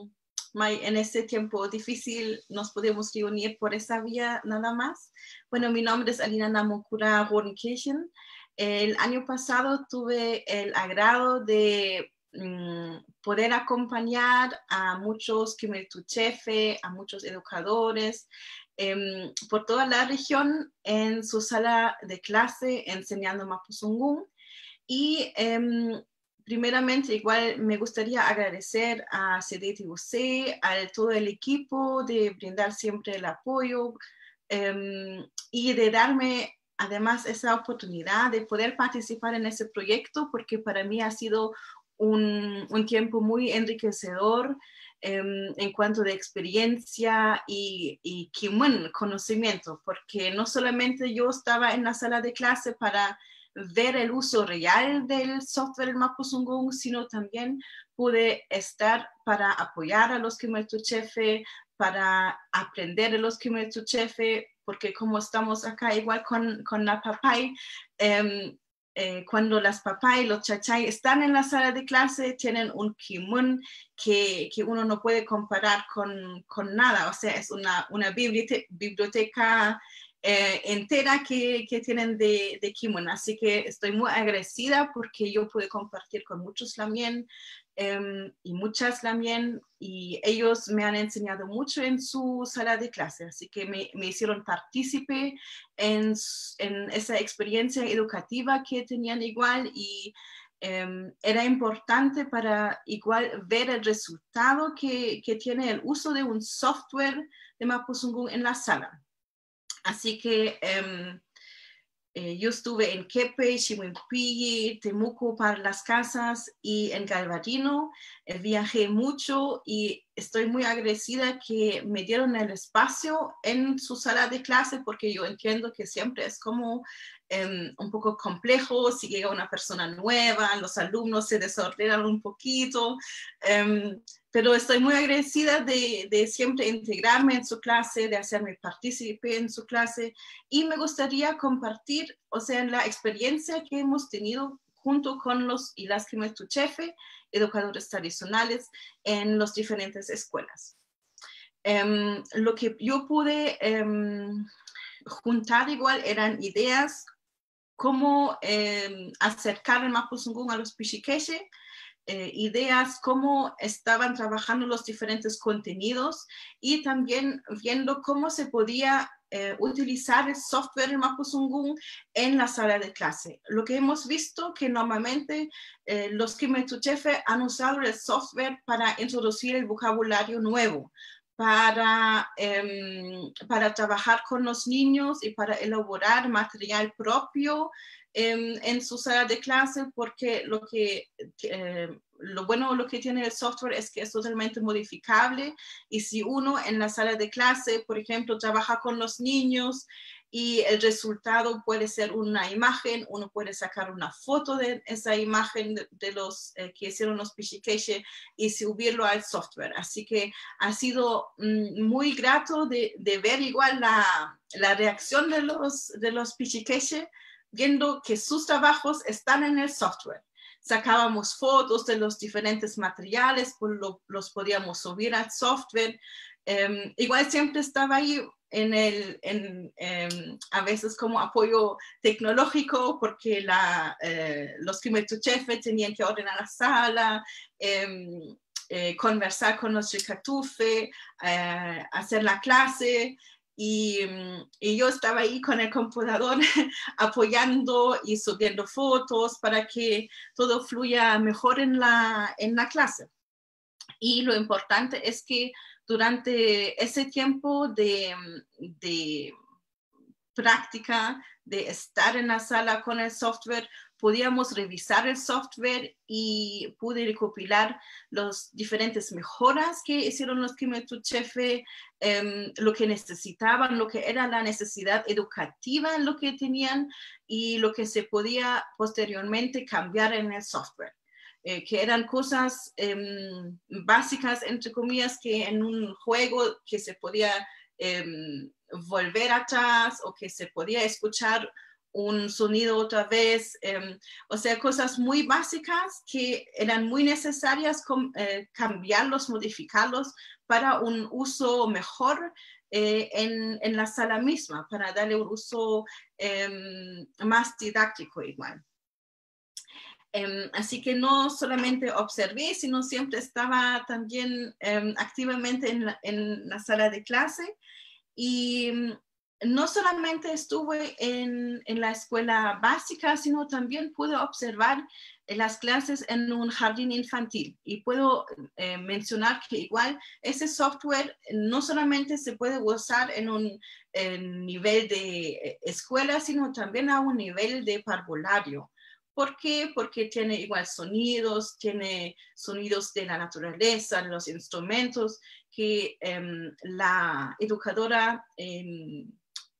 en este tiempo difícil nos podemos reunir por esa vía nada más. Bueno, mi nombre es Alina Namuncura Rodenkirchen. El año pasado tuve el agrado de um, poder acompañar a muchos Kimeltuchefe, a muchos educadores um, por toda la región en su sala de clase enseñando mapuzungún. Y um, primeramente, igual me gustaría agradecer a C D T U C, a todo el equipo de brindar siempre el apoyo um, y de darme además esa oportunidad de poder participar en ese proyecto, porque para mí ha sido un, un tiempo muy enriquecedor um, en cuanto de experiencia y, y bueno, conocimiento, porque no solamente yo estaba en la sala de clase para ver el uso real del software del mapuzungún, sino también pude estar para apoyar a los Kimeltuchefe, para aprender de los Kimeltuchefe, porque como estamos acá igual con, con la Papay, eh, eh, cuando las Papay, los Chachay están en la sala de clase, tienen un Kimun que, que uno no puede comparar con, con nada, o sea, es una, una biblioteca, biblioteca eh, entera que, que tienen de, de Kimun, así que estoy muy agradecida porque yo pude compartir con muchos Lamien, Um, y muchas también, y ellos me han enseñado mucho en su sala de clase, así que me, me hicieron partícipe en, en esa experiencia educativa que tenían igual, y um, era importante para igual ver el resultado que, que tiene el uso de un software de mapuzungún en la sala. Así que um, Eh, yo estuve en Quepe, Chihuimpilli, Temuco para las casas y en Galvarino. Eh, viajé mucho y estoy muy agradecida que me dieron el espacio en su sala de clase, porque yo entiendo que siempre es como um, un poco complejo si llega una persona nueva, los alumnos se desordenan un poquito. Um, Pero estoy muy agradecida de, de siempre integrarme en su clase, de hacerme partícipe en su clase, y me gustaría compartir, o sea, la experiencia que hemos tenido junto con los y las Kimeltuchefe, educadores tradicionales, en las diferentes escuelas. Um, lo que yo pude um, juntar igual eran ideas cómo um, acercar el mapuzungún a los pichiqueche, Eh, ideas, cómo estaban trabajando los diferentes contenidos, y también viendo cómo se podía eh, utilizar el software en Mapudungun en la sala de clase. Lo que hemos visto que normalmente eh, los Kimetuchefe han usado el software para introducir el vocabulario nuevo, para, eh, para trabajar con los niños y para elaborar material propio eh, en su sala de clase, porque lo que... Eh, lo bueno lo que tiene el software es que es totalmente modificable, y si uno en la sala de clase, por ejemplo, trabaja con los niños y el resultado puede ser una imagen, uno puede sacar una foto de esa imagen de, de los eh, que hicieron los Pichikeche y subirlo al software. Así que ha sido mm, muy grato de, de ver igual la, la reacción de los, de los Pichikeche, viendo que sus trabajos están en el software. Sacábamos fotos de los diferentes materiales, pues lo, los podíamos subir al software. Um, igual siempre estaba ahí en el, en, um, a veces como apoyo tecnológico, porque la, eh, los Kimetuchefe tenían que ordenar la sala, um, eh, conversar con los Rikatufe, eh, hacer la clase. Y, y yo estaba ahí con el computador apoyando y subiendo fotos para que todo fluya mejor en la, en la clase. Y lo importante es que durante ese tiempo de, de práctica, de estar en la sala con el software, podíamos revisar el software y pude recopilar las diferentes mejoras que hicieron los Kimetuchefe, eh, lo que necesitaban, lo que era la necesidad educativa, lo que tenían y lo que se podía posteriormente cambiar en el software. Eh, que eran cosas eh, básicas, entre comillas, que en un juego que se podía eh, volver atrás o que se podía escuchar un sonido otra vez, eh, o sea, cosas muy básicas que eran muy necesarias com, eh, cambiarlos, modificarlos para un uso mejor eh, en, en la sala misma, para darle un uso eh, más didáctico igual. Um, así que no solamente observé, sino siempre estaba también um, activamente en la, en la sala de clase. Y um, no solamente estuve en, en la escuela básica, sino también pude observar las clases en un jardín infantil. Y puedo eh, mencionar que igual ese software no solamente se puede usar en un en nivel de escuela, sino también a un nivel de parvulario. ¿Por qué? Porque tiene igual sonidos, tiene sonidos de la naturaleza, de los instrumentos, que um, la educadora um,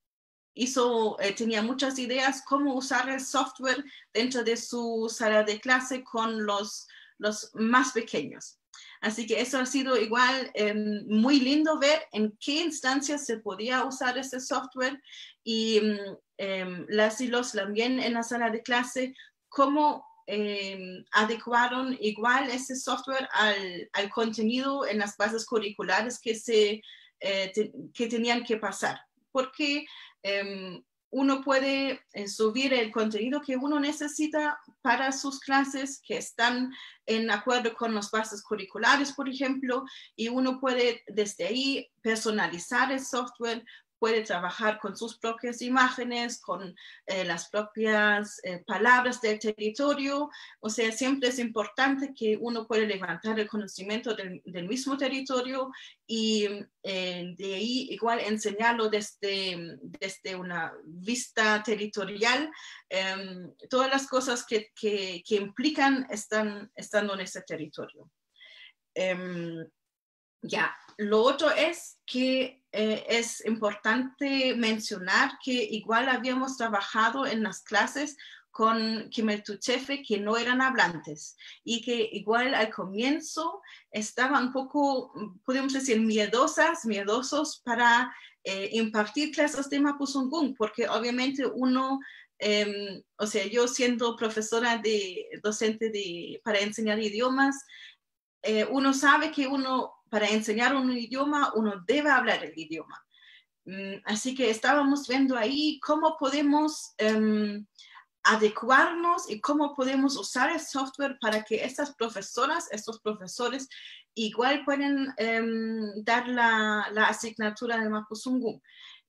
hizo, eh, tenía muchas ideas cómo usar el software dentro de su sala de clase con los, los más pequeños. Así que eso ha sido igual eh, muy lindo ver en qué instancias se podía usar ese software y eh, las y los también en la sala de clase, cómo eh, adecuaron igual ese software al, al contenido en las bases curriculares que, se, eh, te, que tenían que pasar. Porque eh, uno puede eh, subir el contenido que uno necesita para sus clases que están en acuerdo con las bases curriculares, por ejemplo, y uno puede desde ahí personalizar el software, puede trabajar con sus propias imágenes, con eh, las propias eh, palabras del territorio. O sea, siempre es importante que uno pueda levantar el conocimiento del, del mismo territorio y eh, de ahí igual enseñarlo desde, desde una vista territorial. Eh, todas las cosas que, que, que implican están estando en ese territorio. Eh, Ya, lo otro es que eh, es importante mencionar que igual habíamos trabajado en las clases con Kimetuchefe que no eran hablantes y que igual al comienzo estaban un poco, podemos decir, miedosas, miedosos para eh, impartir clases de Mapudungun, porque obviamente uno, eh, o sea, yo siendo profesora de docente de, para enseñar idiomas, eh, uno sabe que uno para enseñar un idioma, uno debe hablar el idioma. Um, así que estábamos viendo ahí cómo podemos um, adecuarnos y cómo podemos usar el software para que estas profesoras, estos profesores, igual pueden um, dar la, la asignatura de Mapudungun.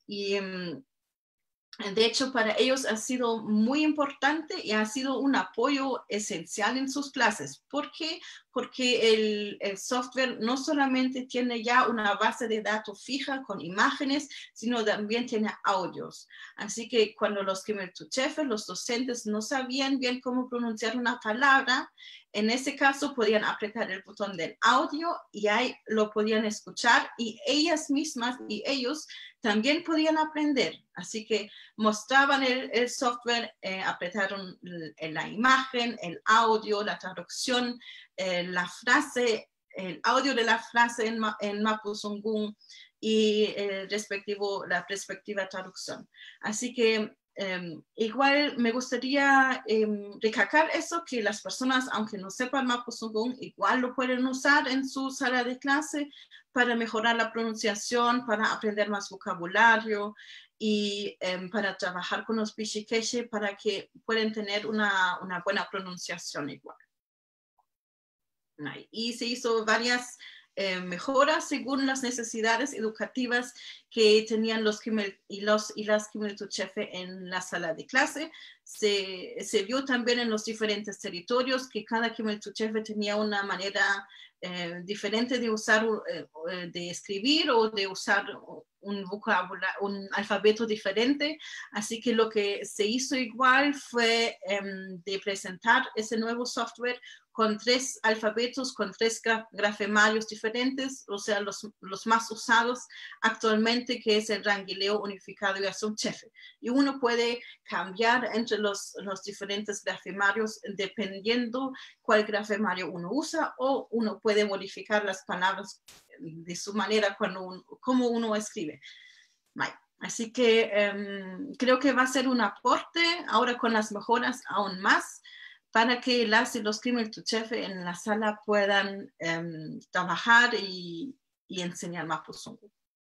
y um, de hecho, para ellos ha sido muy importante y ha sido un apoyo esencial en sus clases. ¿Por qué? Porque el, el software no solamente tiene ya una base de datos fija con imágenes, sino también tiene audios. Así que cuando los Kimeltuchefe, los docentes, no sabían bien cómo pronunciar una palabra, en ese caso podían apretar el botón del audio y ahí lo podían escuchar, y ellas mismas y ellos también podían aprender. Así que mostraban el, el software, eh, apretaron la imagen, el audio, la traducción, eh, la frase, el audio de la frase en, en Mapudungun y el respectivo, la respectiva traducción. Así que Um, igual me gustaría um, recalcar eso, que las personas, aunque no sepan Mapudungun, igual lo pueden usar en su sala de clase para mejorar la pronunciación, para aprender más vocabulario y um, para trabajar con los Pichiqueche para que puedan tener una, una buena pronunciación igual. Y se hizo varias Eh, mejoras según las necesidades educativas que tenían los Kimel y, los, y las Kimeltuchefe en la sala de clase. Se, se vio también en los diferentes territorios que cada Kimeltuchefe tenía una manera eh, diferente de usar, eh, de escribir o de usar un vocabulario, un alfabeto diferente. Así que lo que se hizo igual fue eh, de presentar ese nuevo software con tres alfabetos, con tres graf grafemarios diferentes, o sea, los, los más usados actualmente, que es el Ranguileo Unificado y Asumchefe. Y uno puede cambiar entre los, los diferentes grafemarios dependiendo cuál grafemario uno usa, o uno puede modificar las palabras de su manera cuando uno, como uno escribe. Así que um, creo que va a ser un aporte ahora con las mejoras aún más, para que las y los Kimeltuchefe en la sala puedan um, trabajar y, y enseñar Mapudungun.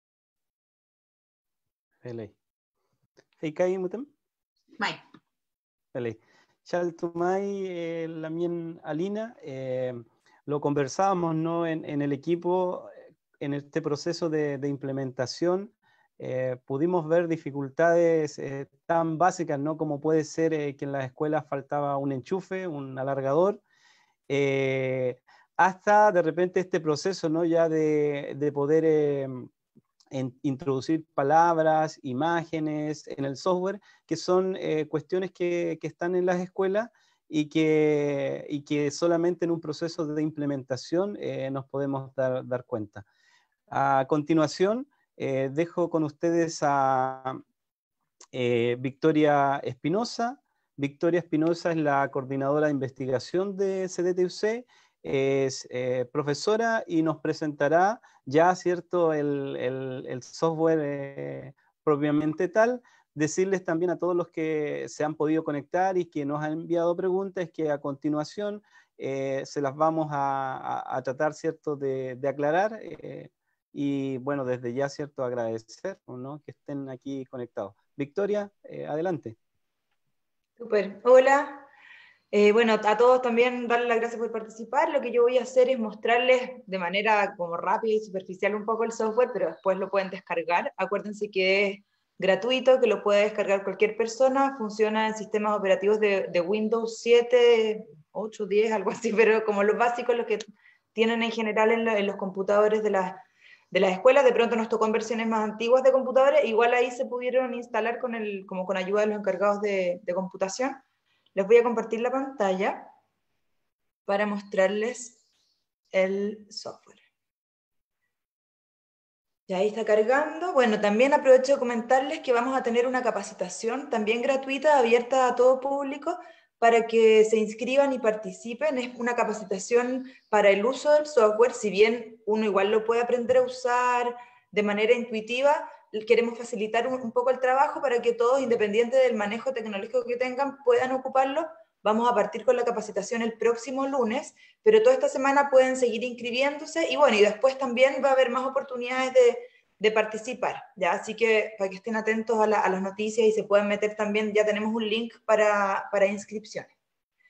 Vale. ¿Hey, Kai Mutem? Mai. Vale. Chaltumay, Lamien Alina, eh, lo conversábamos, ¿no? en, en el equipo, en este proceso de, de implementación. Eh, pudimos ver dificultades eh, tan básicas, ¿no? Como puede ser eh, que en las escuelas faltaba un enchufe, un alargador, eh, hasta de repente este proceso, ¿no? Ya de, de poder eh, en, introducir palabras, imágenes en el software, que son eh, cuestiones que, que están en las escuelas y que, y que solamente en un proceso de implementación eh, nos podemos dar, dar cuenta. A continuación, Eh, dejo con ustedes a eh, Victoria Espinosa. Victoria Espinosa es la coordinadora de investigación de C D T U C, es eh, profesora y nos presentará ya, ¿cierto?, el, el, el software eh, propiamente tal. Decirles también a todos los que se han podido conectar y que nos han enviado preguntas que a continuación eh, se las vamos a, a, a tratar, ¿cierto?, de, de aclarar. Eh, Y bueno, desde ya, ¿cierto?, agradecer, ¿no?, que estén aquí conectados. Victoria, eh, adelante. Súper. Hola. Eh, bueno, a todos también darles las gracias por participar. Lo que yo voy a hacer es mostrarles de manera como rápida y superficial un poco el software, pero después lo pueden descargar. Acuérdense que es gratuito, que lo puede descargar cualquier persona. Funciona en sistemas operativos de, de Windows siete, ocho, diez, algo así, pero como los básicos, los que tienen en general en, lo, en los computadores de las de las escuelas. De pronto nos tocó en versiones más antiguas de computadores, igual ahí se pudieron instalar con el, como con ayuda de los encargados de, de computación. Les voy a compartir la pantalla para mostrarles el software. Ya ahí está cargando. Bueno, también aprovecho de comentarles que vamos a tener una capacitación también gratuita, abierta a todo público, para que se inscriban y participen. Es una capacitación para el uso del software. Si bien uno igual lo puede aprender a usar de manera intuitiva, queremos facilitar un, un poco el trabajo para que todos, independiente del manejo tecnológico que tengan, puedan ocuparlo. Vamos a partir con la capacitación el próximo lunes, pero toda esta semana pueden seguir inscribiéndose, y bueno, y después también va a haber más oportunidades de, de participar, ¿ya? Así que para que estén atentos a, la, a las noticias y se puedan meter también, ya tenemos un link para, para inscripciones.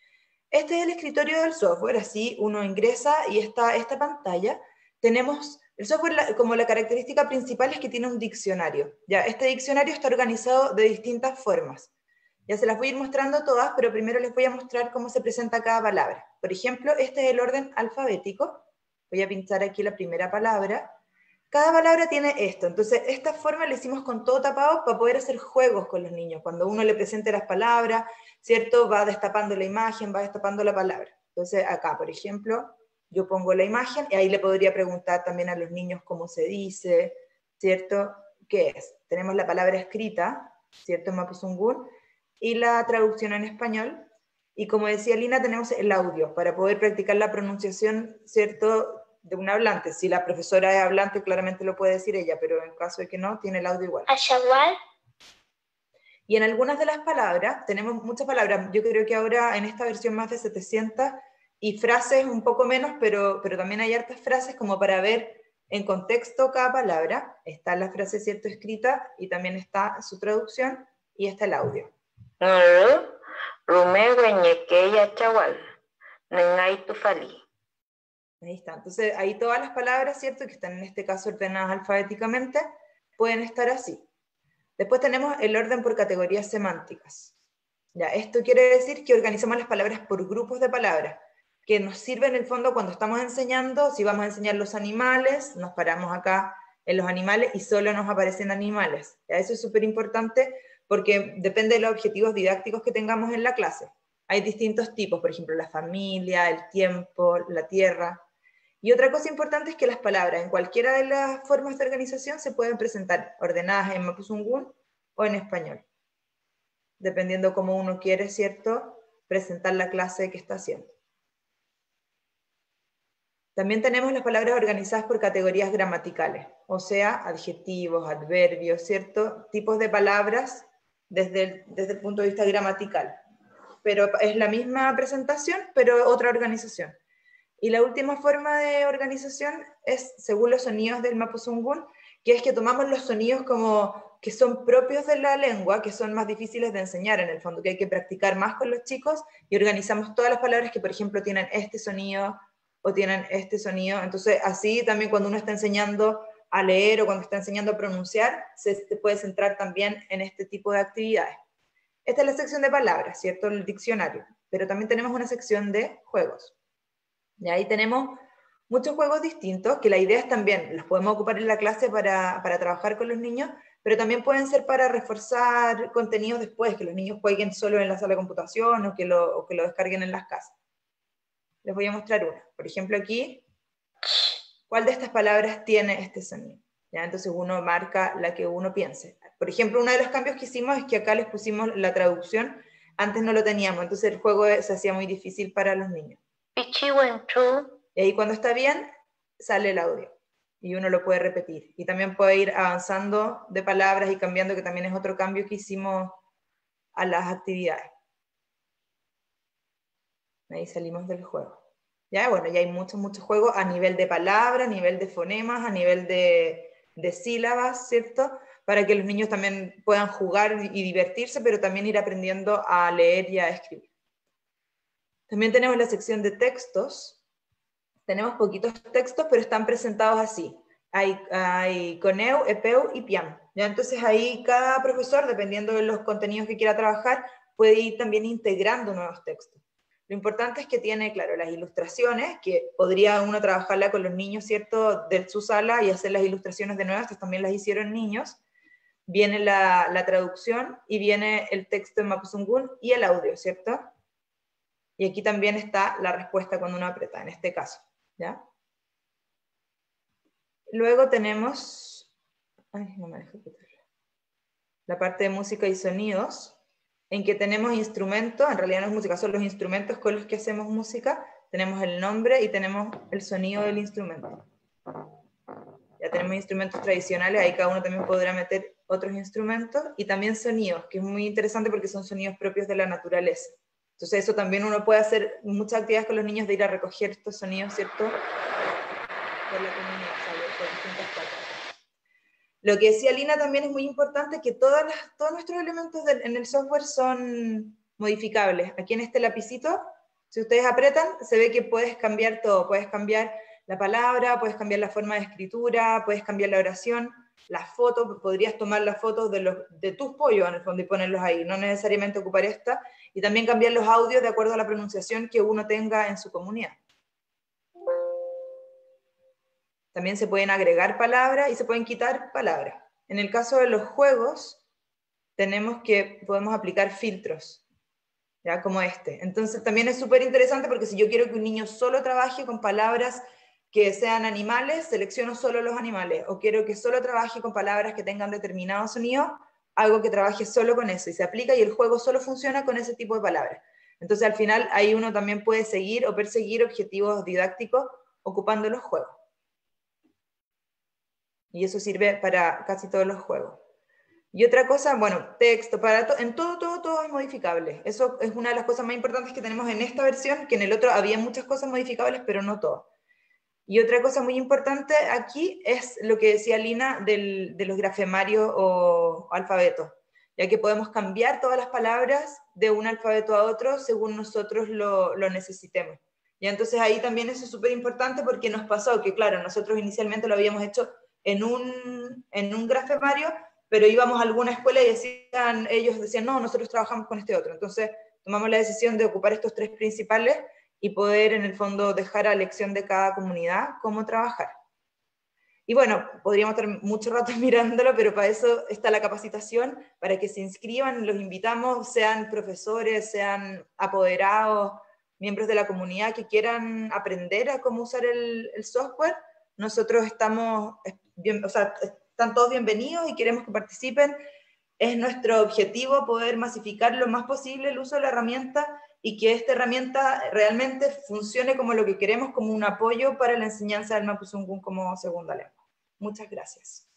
Este es el escritorio del software, así uno ingresa y está esta pantalla. Tenemos El software, como la característica principal, es que tiene un diccionario. ¿Ya? Este diccionario está organizado de distintas formas. Ya se las voy a ir mostrando todas, pero primero les voy a mostrar cómo se presenta cada palabra. Por ejemplo, este es el orden alfabético. Voy a pinchar aquí la primera palabra. Cada palabra tiene esto. Entonces, esta forma la hicimos con todo tapado para poder hacer juegos con los niños. Cuando uno le presente las palabras, ¿cierto? Va destapando la imagen, va destapando la palabra. Entonces, acá, por ejemplo, yo pongo la imagen y ahí le podría preguntar también a los niños cómo se dice, ¿cierto? ¿Qué es? Tenemos la palabra escrita, ¿cierto? En Mapuzungún, y la traducción en español. Y como decía Lina, tenemos el audio para poder practicar la pronunciación, ¿cierto?, de un hablante. Si la profesora es hablante, claramente lo puede decir ella, pero en caso de que no, tiene el audio igual. Ashawal. Y en algunas de las palabras, tenemos muchas palabras, yo creo que ahora en esta versión más de setecientas, y frases un poco menos, pero, pero también hay hartas frases como para ver en contexto cada palabra. Está la frase, ¿cierto?, escrita, y también está su traducción, y está el audio. Ahí está. Entonces, ahí todas las palabras, ¿cierto?, que están en este caso ordenadas alfabéticamente, pueden estar así. Después tenemos el orden por categorías semánticas. Ya, esto quiere decir que organizamos las palabras por grupos de palabras, que nos sirve en el fondo cuando estamos enseñando. Si vamos a enseñar los animales, nos paramos acá en los animales y solo nos aparecen animales. Ya, eso es súper importante porque depende de los objetivos didácticos que tengamos en la clase. Hay distintos tipos, por ejemplo, la familia, el tiempo, la tierra. Y otra cosa importante es que las palabras en cualquiera de las formas de organización se pueden presentar ordenadas en Mapuzungún o en español, dependiendo cómo uno quiere, ¿cierto?, presentar la clase que está haciendo. También tenemos las palabras organizadas por categorías gramaticales, o sea, adjetivos, adverbios, ¿cierto?, tipos de palabras desde el, desde el punto de vista gramatical. Pero es la misma presentación, pero otra organización. Y la última forma de organización es según los sonidos del Mapuzungún, que es que tomamos los sonidos como que son propios de la lengua, que son más difíciles de enseñar en el fondo, que hay que practicar más con los chicos, y organizamos todas las palabras que, por ejemplo, tienen este sonido o tienen este sonido. Entonces, así también cuando uno está enseñando a leer o cuando está enseñando a pronunciar, se puede centrar también en este tipo de actividades. Esta es la sección de palabras, ¿cierto?, el diccionario, pero también tenemos una sección de juegos. Y ahí tenemos muchos juegos distintos, que la idea es también, los podemos ocupar en la clase para, para trabajar con los niños, pero también pueden ser para reforzar contenidos después, que los niños jueguen solo en la sala de computación o que lo, o que lo descarguen en las casas. Les voy a mostrar una. Por ejemplo, aquí, ¿cuál de estas palabras tiene este sonido? ¿Ya? Entonces uno marca la que uno piense. Por ejemplo, uno de los cambios que hicimos es que acá les pusimos la traducción, antes no lo teníamos, entonces el juego se hacía muy difícil para los niños. Y ahí cuando está bien, sale el audio, y uno lo puede repetir. Y también puede ir avanzando de palabras y cambiando, que también es otro cambio que hicimos a las actividades. Ahí salimos del juego. Ya, bueno, ya hay muchos, muchos juegos a nivel de palabras, a nivel de fonemas, a nivel de, de sílabas, ¿cierto? Para que los niños también puedan jugar y divertirse, pero también ir aprendiendo a leer y a escribir. También tenemos la sección de textos. Tenemos poquitos textos, pero están presentados así. Hay, hay Coneu, Epeu y Piam. ¿Ya? Entonces ahí cada profesor, dependiendo de los contenidos que quiera trabajar, puede ir también integrando nuevos textos. Lo importante es que tiene, claro, las ilustraciones, que podría uno trabajarla con los niños, ¿cierto?, de su sala y hacer las ilustraciones de nuevo. Estas también las hicieron niños. Viene la, la traducción y viene el texto en Mapuzungún y el audio, ¿cierto? Y aquí también está la respuesta cuando uno aprieta, en este caso, ¿ya? Luego tenemos, ay, no me dejo apretarla, la parte de música y sonidos, en que tenemos instrumentos, en realidad no es música, son los instrumentos con los que hacemos música. Tenemos el nombre y tenemos el sonido del instrumento. Ya tenemos instrumentos tradicionales, ahí cada uno también podrá meter otros instrumentos, y también sonidos, que es muy interesante porque son sonidos propios de la naturaleza. Entonces eso también uno puede hacer muchas actividades con los niños de ir a recoger estos sonidos, ¿cierto?, de la comunidad, o sea, de, de distintas partes. Lo que decía Lina también es muy importante, que todas las, todos nuestros elementos del, en el software son modificables. Aquí en este lapicito, si ustedes apretan, se ve que puedes cambiar todo. Puedes cambiar la palabra, puedes cambiar la forma de escritura, puedes cambiar la oración, las fotos, podrías tomar las fotos de, los, de tus pollos en el fondo y ponerlos ahí, no necesariamente ocupar esta, y también cambiar los audios de acuerdo a la pronunciación que uno tenga en su comunidad. También se pueden agregar palabras y se pueden quitar palabras. En el caso de los juegos, tenemos que, podemos aplicar filtros, ¿ya? Como este. Entonces también es súper interesante porque si yo quiero que un niño solo trabaje con palabras que sean animales, selecciono solo los animales, o quiero que solo trabaje con palabras que tengan determinado sonido, algo que trabaje solo con eso, y se aplica y el juego solo funciona con ese tipo de palabras. Entonces al final ahí uno también puede seguir o perseguir objetivos didácticos ocupando los juegos. Y eso sirve para casi todos los juegos. Y otra cosa, bueno, texto, para to en todo, todo, todo es modificable. Eso es una de las cosas más importantes que tenemos en esta versión, que en el otro había muchas cosas modificables, pero no todo. Y otra cosa muy importante aquí es lo que decía Lina del, de los grafemarios o, o alfabetos, ya que podemos cambiar todas las palabras de un alfabeto a otro según nosotros lo, lo necesitemos. Y entonces ahí también eso es súper importante porque nos pasó que, claro, nosotros inicialmente lo habíamos hecho en un, en un grafemario, pero íbamos a alguna escuela y decían, ellos decían, no, nosotros trabajamos con este otro. Entonces tomamos la decisión de ocupar estos tres principales y poder en el fondo dejar a elección de cada comunidad cómo trabajar. Y bueno, podríamos estar mucho rato mirándolo, pero para eso está la capacitación, para que se inscriban, los invitamos, sean profesores, sean apoderados, miembros de la comunidad que quieran aprender a cómo usar el, el software. Nosotros estamos, bien, o sea, están todos bienvenidos y queremos que participen. Es nuestro objetivo poder masificar lo más posible el uso de la herramienta y que esta herramienta realmente funcione como lo que queremos, como un apoyo para la enseñanza del Mapudungun como segunda lengua. Muchas gracias.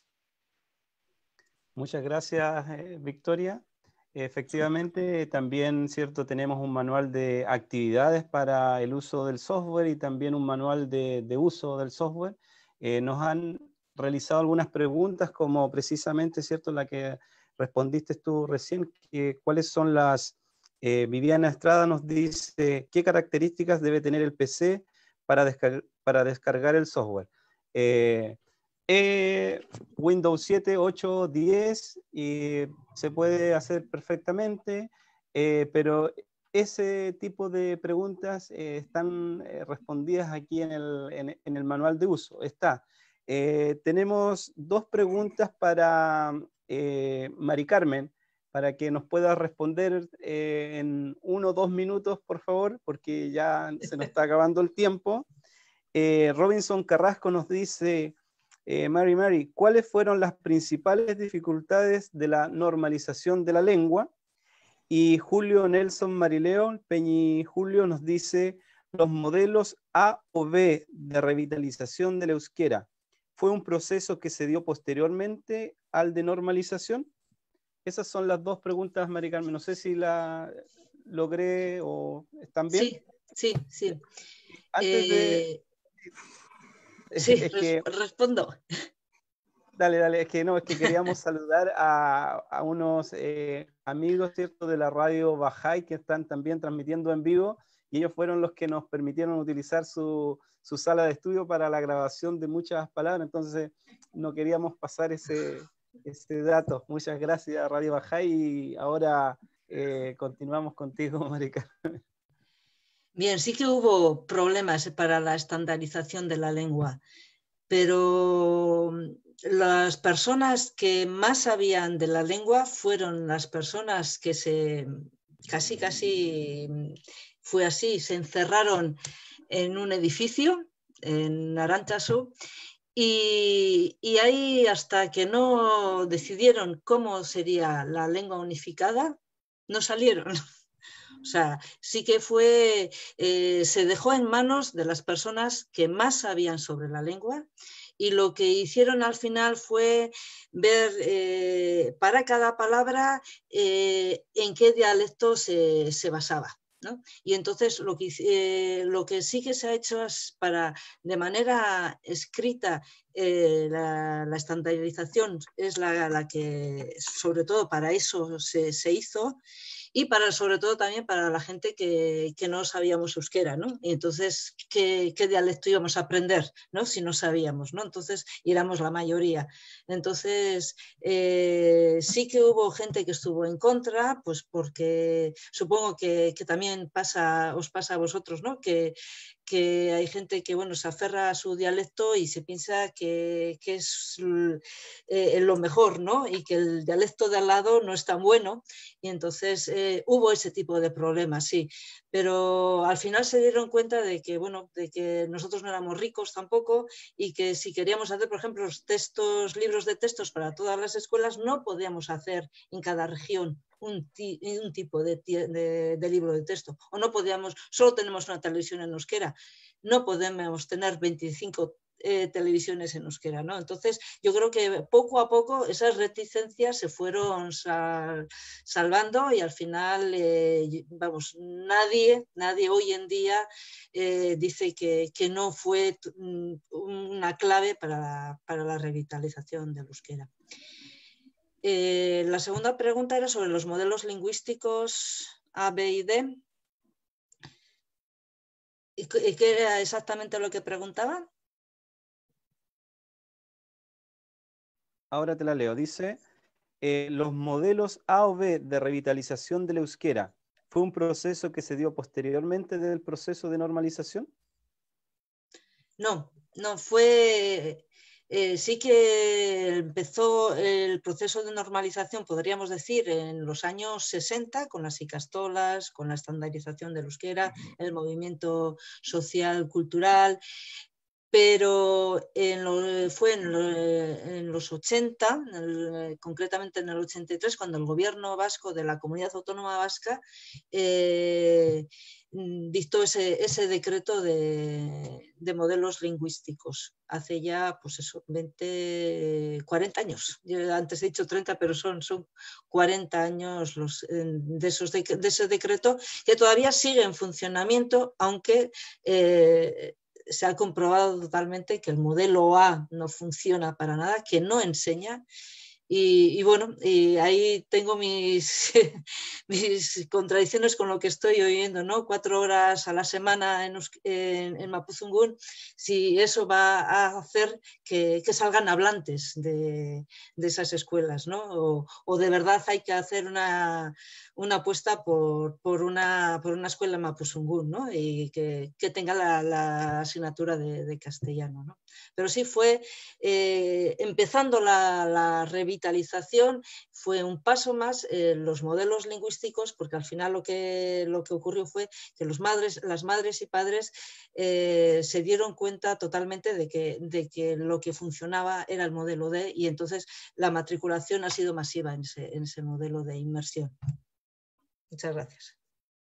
Muchas gracias, eh, Victoria. Efectivamente, también, cierto, tenemos un manual de actividades para el uso del software y también un manual de, de uso del software. Eh, nos han realizado algunas preguntas, como precisamente, cierto, la que respondiste tú recién, que cuáles son las... Eh, Viviana Estrada nos dice, ¿qué características debe tener el P C para, descar para descargar el software? Eh, eh, Windows siete, ocho, diez, y se puede hacer perfectamente, eh, pero ese tipo de preguntas eh, están eh, respondidas aquí en el, en, en el manual de uso. Está. Eh, tenemos dos preguntas para eh, Mari Carmen, para que nos pueda responder eh, en uno o dos minutos, por favor, porque ya se nos está acabando el tiempo. Eh, Robinson Carrasco nos dice, eh, Mari Mari, ¿cuáles fueron las principales dificultades de la normalización de la lengua? Y Julio Nelson Marileo, Peñi Julio, nos dice, los modelos A o B de revitalización del euskera, ¿fue un proceso que se dio posteriormente al de normalización? Esas son las dos preguntas, Mari Carmen. No sé si la logré o están bien. Sí, sí, sí. Antes eh, de... Sí, es que, respondo. Dale, dale. Es que no, es que queríamos saludar a, a unos eh, amigos, ¿cierto?, de la radio Bajay que están también transmitiendo en vivo y ellos fueron los que nos permitieron utilizar su, su sala de estudio para la grabación de muchas palabras. Entonces no queríamos pasar ese... ese dato. Muchas gracias, Radio Bajay, y ahora eh, continuamos contigo, Marica. Bien, sí que hubo problemas para la estandarización de la lengua, pero las personas que más sabían de la lengua fueron las personas que se, casi, casi fue así, se encerraron en un edificio en Arantzazu. Y, y ahí, hasta que no decidieron cómo sería la lengua unificada, no salieron. O sea, sí que fue, eh, se dejó en manos de las personas que más sabían sobre la lengua, y lo que hicieron al final fue ver eh, para cada palabra eh, en qué dialecto se, se basaba, ¿no? Y entonces lo que, eh, lo que sí que se ha hecho es para, de manera escrita eh, la, la estandarización es la, la que, sobre todo para eso se, se hizo, y para, sobre todo también para la gente que, que no sabíamos euskera, ¿no? Y entonces, ¿qué, qué dialecto íbamos a aprender, ¿no? Si no sabíamos, ¿no? Entonces, y éramos la mayoría. Entonces, eh, sí que hubo gente que estuvo en contra, pues porque supongo que, que también pasa, os pasa a vosotros, ¿no? Que, que hay gente que, bueno, se aferra a su dialecto y se piensa que, que es eh, lo mejor, ¿no? Y que el dialecto de al lado no es tan bueno, y entonces eh, hubo ese tipo de problemas, sí, pero al final se dieron cuenta de que, bueno, de que nosotros no éramos ricos tampoco, y que si queríamos hacer, por ejemplo, los textos, libros de textos para todas las escuelas, no podíamos hacer en cada región un, ti, un tipo de, de, de libro de texto, o no podíamos, solo tenemos una televisión en euskera, no podemos tener veinticinco eh, televisiones en euskera, ¿no? Entonces yo creo que poco a poco esas reticencias se fueron sal, salvando, y al final, eh, vamos, nadie, nadie hoy en día eh, dice que, que no fue una clave para, para la revitalización del euskera. Eh, la segunda pregunta era sobre los modelos lingüísticos A, B y D. ¿Y qué era exactamente lo que preguntaban? Ahora te la leo. Dice, eh, los modelos A o B de revitalización del euskera, ¿fue un proceso que se dio posteriormente del proceso de normalización? No, no, fue... Eh, sí que empezó el proceso de normalización, podríamos decir, en los años sesenta, con las icastolas, con la estandarización del euskera, el movimiento social, cultural, pero en lo, fue en, lo, en los ochenta, en el, concretamente en el ochenta y tres, cuando el gobierno vasco de la Comunidad Autónoma Vasca eh, dictó ese, ese decreto de, de modelos lingüísticos, hace ya, pues eso, veinte, cuarenta años. Yo antes he dicho treinta, pero son, son cuarenta años los, de, esos de, de ese decreto, que todavía sigue en funcionamiento, aunque eh, se ha comprobado totalmente que el modelo A no funciona para nada, que no enseña. Y, y bueno, y ahí tengo mis, mis contradicciones con lo que estoy oyendo, ¿no? Cuatro horas a la semana en, en, en Mapuzungún, si eso va a hacer que, que salgan hablantes de, de esas escuelas, ¿no? O, o de verdad hay que hacer una, una apuesta por, por, una, por una escuela en Mapuzungún, ¿no? Y que, que tenga la, la asignatura de, de castellano, ¿no? Pero sí fue eh, empezando la, la revitalización, fue un paso más eh, los modelos lingüísticos, porque al final lo que, lo que ocurrió fue que los madres, las madres y padres eh, se dieron cuenta totalmente de que, de que lo que funcionaba era el modelo D, y entonces la matriculación ha sido masiva en ese, en ese modelo de inmersión. Muchas gracias.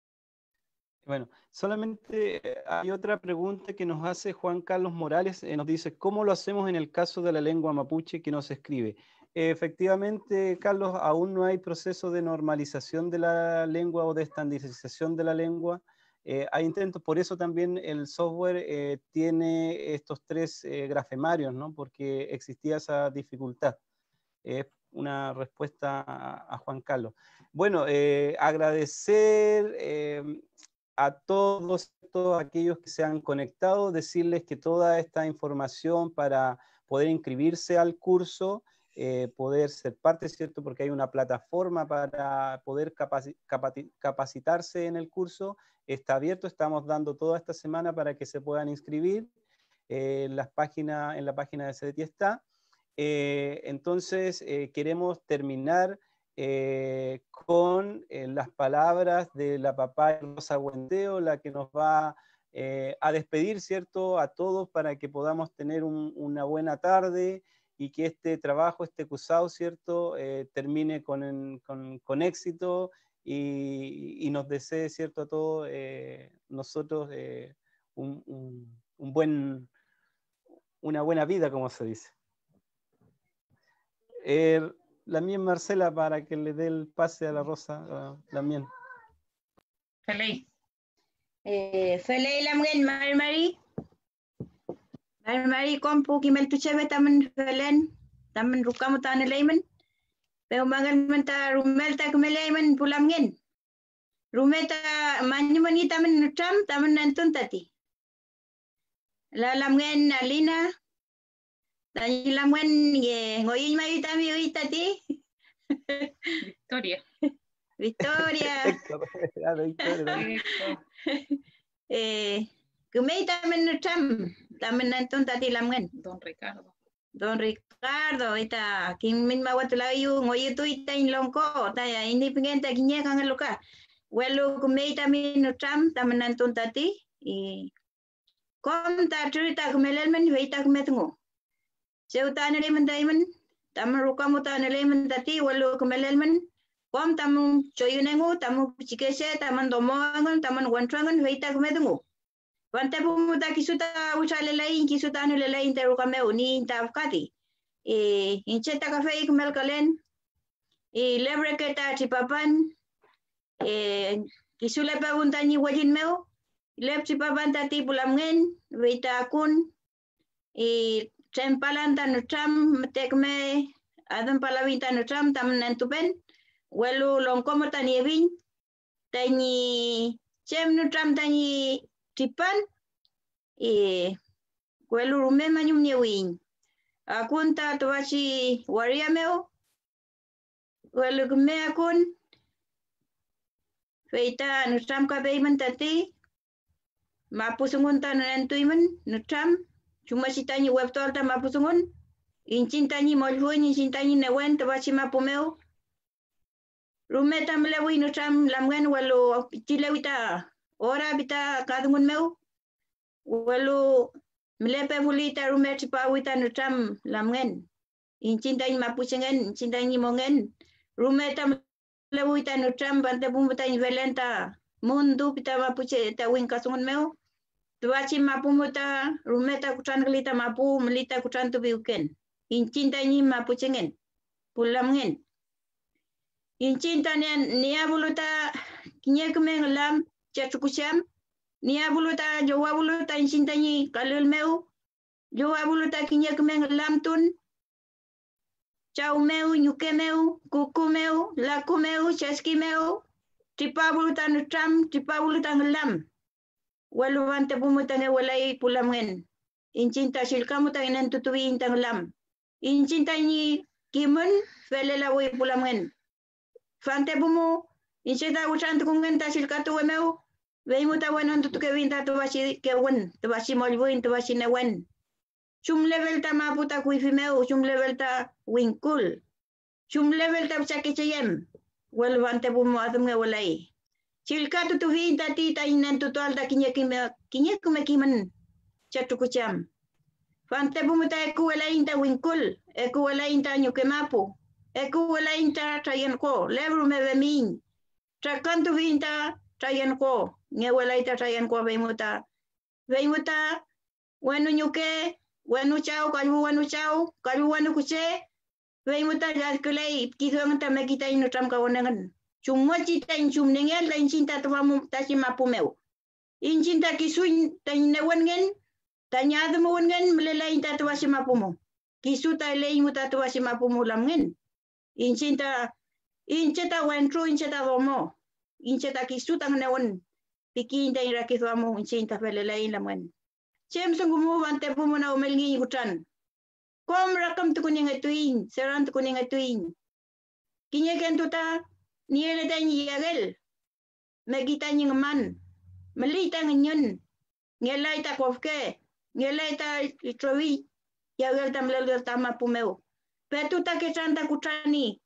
Bueno, solamente hay otra pregunta que nos hace Juan Carlos Morales, eh, nos dice, ¿cómo lo hacemos en el caso de la lengua mapuche que nos escribe? Eh, efectivamente, Carlos, aún no hay proceso de normalización de la lengua o de estandarización de la lengua. Eh, hay intentos, por eso también el software eh, tiene estos tres eh, grafemarios, ¿no? Porque existía esa dificultad. Es eh, una respuesta a, a Juan Carlos. Bueno, eh, agradecer... Eh, a todos, todos aquellos que se han conectado, decirles que toda esta información para poder inscribirse al curso, eh, poder ser parte, ¿cierto? Porque hay una plataforma para poder capaci capaci capacitarse en el curso, está abierto, estamos dando toda esta semana para que se puedan inscribir, eh, en, las páginas, en la página de CEDETI está. Eh, entonces, eh, queremos terminar Eh, con eh, las palabras de la papá Rosa Buendeo, la que nos va eh, a despedir, ¿cierto?, a todos para que podamos tener un, una buena tarde y que este trabajo, este cursado, ¿cierto?, eh, termine con, con, con éxito y, y nos desee, ¿cierto?, a todos eh, nosotros eh, un, un, un buen, una buena vida, como se dice. Eh, La mía Marcela, para que le dé el pase a la Rosa, uh, la mía. Feliz. Eh, Feliz la mujer, Mari Mari. Mari kompu kimel tu cheve tamen velen tamen rukamu tan leimen. Pero mangal menta rumel ta kumeleimen pulam ngin. Rumeta manyu mani tamen nutram tamen nantun tati. La lam ngin Alina. Tanya lam ngin ye ngoyin mai tami ui tati. Victoria. Victoria. eh kumei tamen nutram tamen nantun tati lam ngin. Don Ricardo. Don Ricardo, ita king min mawat layu ngoy tu ita in longko taya ini pengen ta kinya kang luka. Welu kumei tamen nutram tamen nantun tati i kom ta trita kumelel men veita kumetungo. Seutan lemen daimen tamen rukamu tan lemen tati welu kumelel men kom tamu choyunengu tamu chikese tamen domongan tamen wantrangan veita kumetungo. Wante pumuta kisuta usale lain kisuta no lain te rukameu ni tafkati. E incheta cafe kumel kalen. E lebre que ta chipapan. E kisule pregunta ni wajin meu. Lep chipapan tati pulamgen veita kun. E trempalan tan tram tekme adam palavita no tram tam nantupen. Welu longkomo tan yevin. Tani chem no tram tani tipan e kwelu rume manyum nyewin akun ta towachi waria meu kwelu gume akun feita nutram ka beiman tati mapusungun ta nantuiman nutram cuma sitani web tol ta mapusungun incintani molhuin incintani newen towachi mapumeu rume ta melewi nutram lamgen welu tilewita ora bita kadungun meu welu melepe bulita rume chipa wita nutram lamgen incinta ni mapusengen incinta ni mongen rume tam lewita nutram bante bumbuta ni velenta mundu bita mapuche ta win kasungun meu tuachi mapumuta rume ta kutran kelita mapu melita kutran tu biuken incinta ni mapusengen pulamgen incinta ni nia buluta kinye kumeng lam Chachukusham, Nia buluta, Joa buluta, Inchintani, Kalul meu, Joa buluta, Kinyak meng lamtun, Chau meu, Nuke meu, Kuku meu, Laku meu, Chaski meu, Tipa buluta nutram, Tipa buluta lam. Waluante pumutang walay pulamgen. Inchinta silkamuta inan tutuwi intang lam. Inchintani kimun, Velelawi pulamgen. Fante pumu, Inchita uchan tukungen ta silkatu wemeu. Veimuta wanon tutuke ta tuwashi kewen, tuwashi molbuin, tuwashi newen. Chum level ta maputa kuifimeu, chum level ta winkul. Chum level ta chakechayem. Wel vante pumu adumge walay. Silkatu tuvinta tita inan tutual ta kinyekime kinyekume kiman chatukucham. Fante pumu ta eku walay ta winkul, eku walay ta nyukemapu. Eku walay ta trayanko, lebru mevemin. Trakantu vinta trayanko, ngewalaita trayanko veimuta. Veimuta, wenu nyuke, wenu chau, kalu wenu chau, kalu wenu kuche. Veimuta jaskulei, kisuangta mekita inu tram kawanangan. Chumwa chita in chumningel, la inchinta tuwamu tashimapumeu. Inchinta kisuin ta inewengen, ta nyadumuwengen, mlelainta tuwasimapumu. Kisuta leimuta tuwasimapumu lamgen. Inchinta Incheta wentru incheta domo. Incheta kisuta ngneon. Pikinta irakitwamu inchinta felelay lamen. Chem sungumu vante pumuna umelgi gutran. Kom rakam tukuning etuin, seran tukuning etuin. Kinyeken tuta niele tan yagel. Megita nyingman. Melita ngenyon. Ngelaita kofke. Ngelaita itrowi. Yagel tamlel tama pumeu. Petuta kechanta kutrani.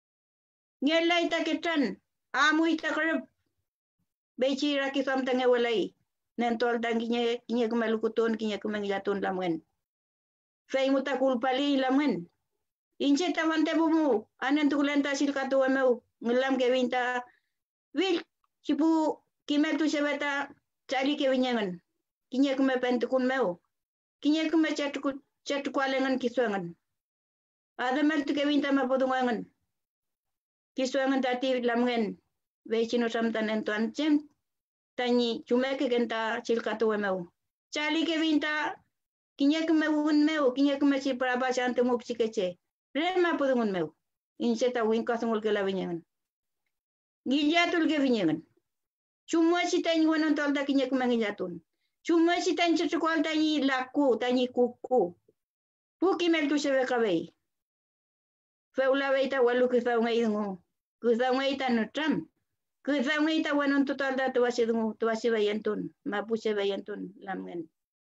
Ngelai ta ketran, amu ita kerep. Beci raki suam tange walai. Nentol tang kinya kinya kumalukutun kinya kumangilatun lamen. Fei muta kulpali lamen. Inche ta mante bumu, anan tukulenta silkatu wemeu, ngelam kewinta. Wil, cipu kimel tu sebeta cari kewinyangan. Kinya kumapentukun meu. Kinya kumachatu chatu kwalengan kisuangan. Ada mel tu kewinta mapodungangan. Kisuangan tati lamgen, vecino samtan entuan cem, tani cumeke genta cilkatu wemeu. Cali ke vinta, Kinya que me un meu, kinya que me si para bacha ante mo psikeche. Rema pudo un meu. Inseta win kasungul ke la vinyangan. Gijatul ke vinyangan. Cuma si tanya wanon tol ta kinya que me gijatun. Cuma si tanya cukual tanya laku, tanya kuku. Puki mel tu se ve kabei. Feula veita walu que fa ngai ngo. Que fa ngai ta no tram. Que fa ngai ta wanon total da tu wasi ngo, tu wasi bayantun. Ma puse bayantun lamgen.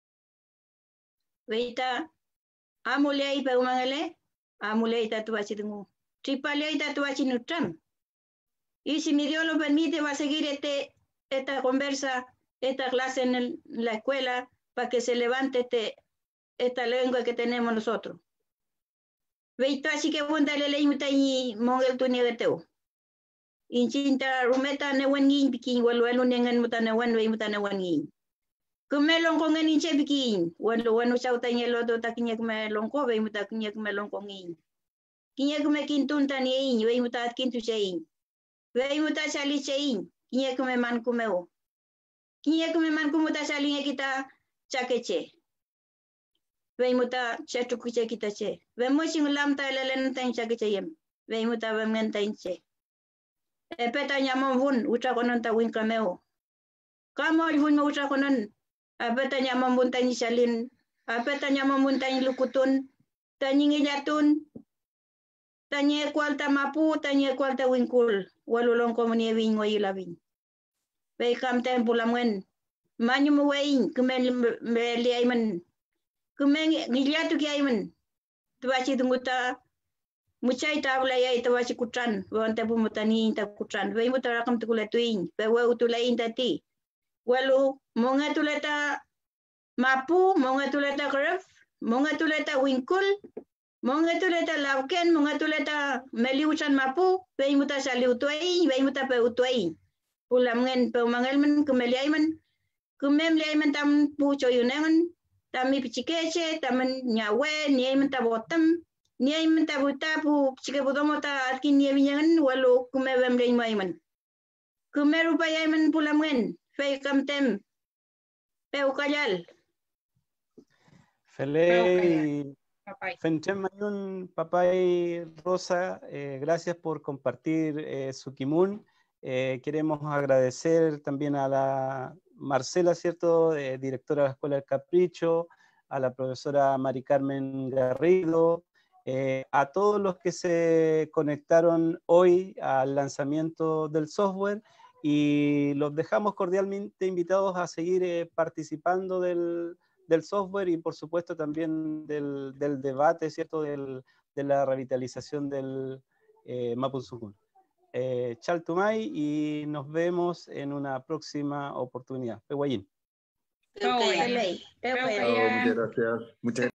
Veita amulei pa umangale. Amulei ta tu wasi ngo. Tripalei ta tu wasi no tram. Y si mi Dios lo permite va a seguir este esta conversa, esta clase en el, la escuela para que se levante este esta lengua que tenemos nosotros. Veita así que bunda le leí mutai mongel tu negateo. Inchinta rumeta ne wengi bikin walu walu nengan mutana wan wei mutana wangi. Kumelong kongen inche bikin walu wanu sautanya lodo takinya kumelong ko wei mutakinya kumelong kongi. Kinya kumekin tunta ni wei mutat kintu sein. Wei mutat sali sein. Kinya kumeman kumeo. Kinya kumeman kumuta sali kita chakeche. Wei muta chatu kuche kita che. Wei mo singulam ta lelen tan chakeche yem. Wei muta wemen tan che. E peta nyamon vun utra konon ta win kameo. Kamo vun mo utra konon. A peta nyamon vun tan salin. A peta nyamon vun tan lukutun. Tanyi jatun. Tanyi kualta mapu, tanyi kualta winkul. Walulong komuni win ngo ilabin. Wei kam tem pulamwen. Manyu mo wein kumel meliaiman. Kumeng ngiliatu kiaiman. Tuachi tunguta muchai tabla ya itawachi kutran. Wante pu mutani ta kutran. Wei mutarakam tukuletuin. Wewe utulain tati. Walu monga tuleta mapu, monga tuleta kref, monga tuleta winkul, monga tuleta lauken, monga tuleta meliuchan mapu. Wei muta saliu tuai, wei muta pe utuai. Pulamngen pe mangelman kumeliaiman. Kumemliaiman tam pu choyunengan. Tami pichikeche, taman nyawe, niaiman tabotam, niaiman tabutapu, chikabudamota atkin niavinyan, walu kumewem leimaiman. Kumerupayaiman pulamwen, fei kamtem, peu kayal. Fele, Fenchem Mayun, Papay Rosa, eh, gracias por compartir eh, su kimun. Eh, queremos agradecer también a la Marcela, ¿cierto? Eh, directora de la Escuela del Capricho, a la profesora Mari Carmen Garrido, eh, a todos los que se conectaron hoy al lanzamiento del software y los dejamos cordialmente invitados a seguir eh, participando del, del software y por supuesto también del, del debate, ¿cierto? Del, de la revitalización del eh, Mapudungun. Eh, Chaltumay y nos vemos en una próxima oportunidad. Pehuayín. Chao, muchas gracias. Muchas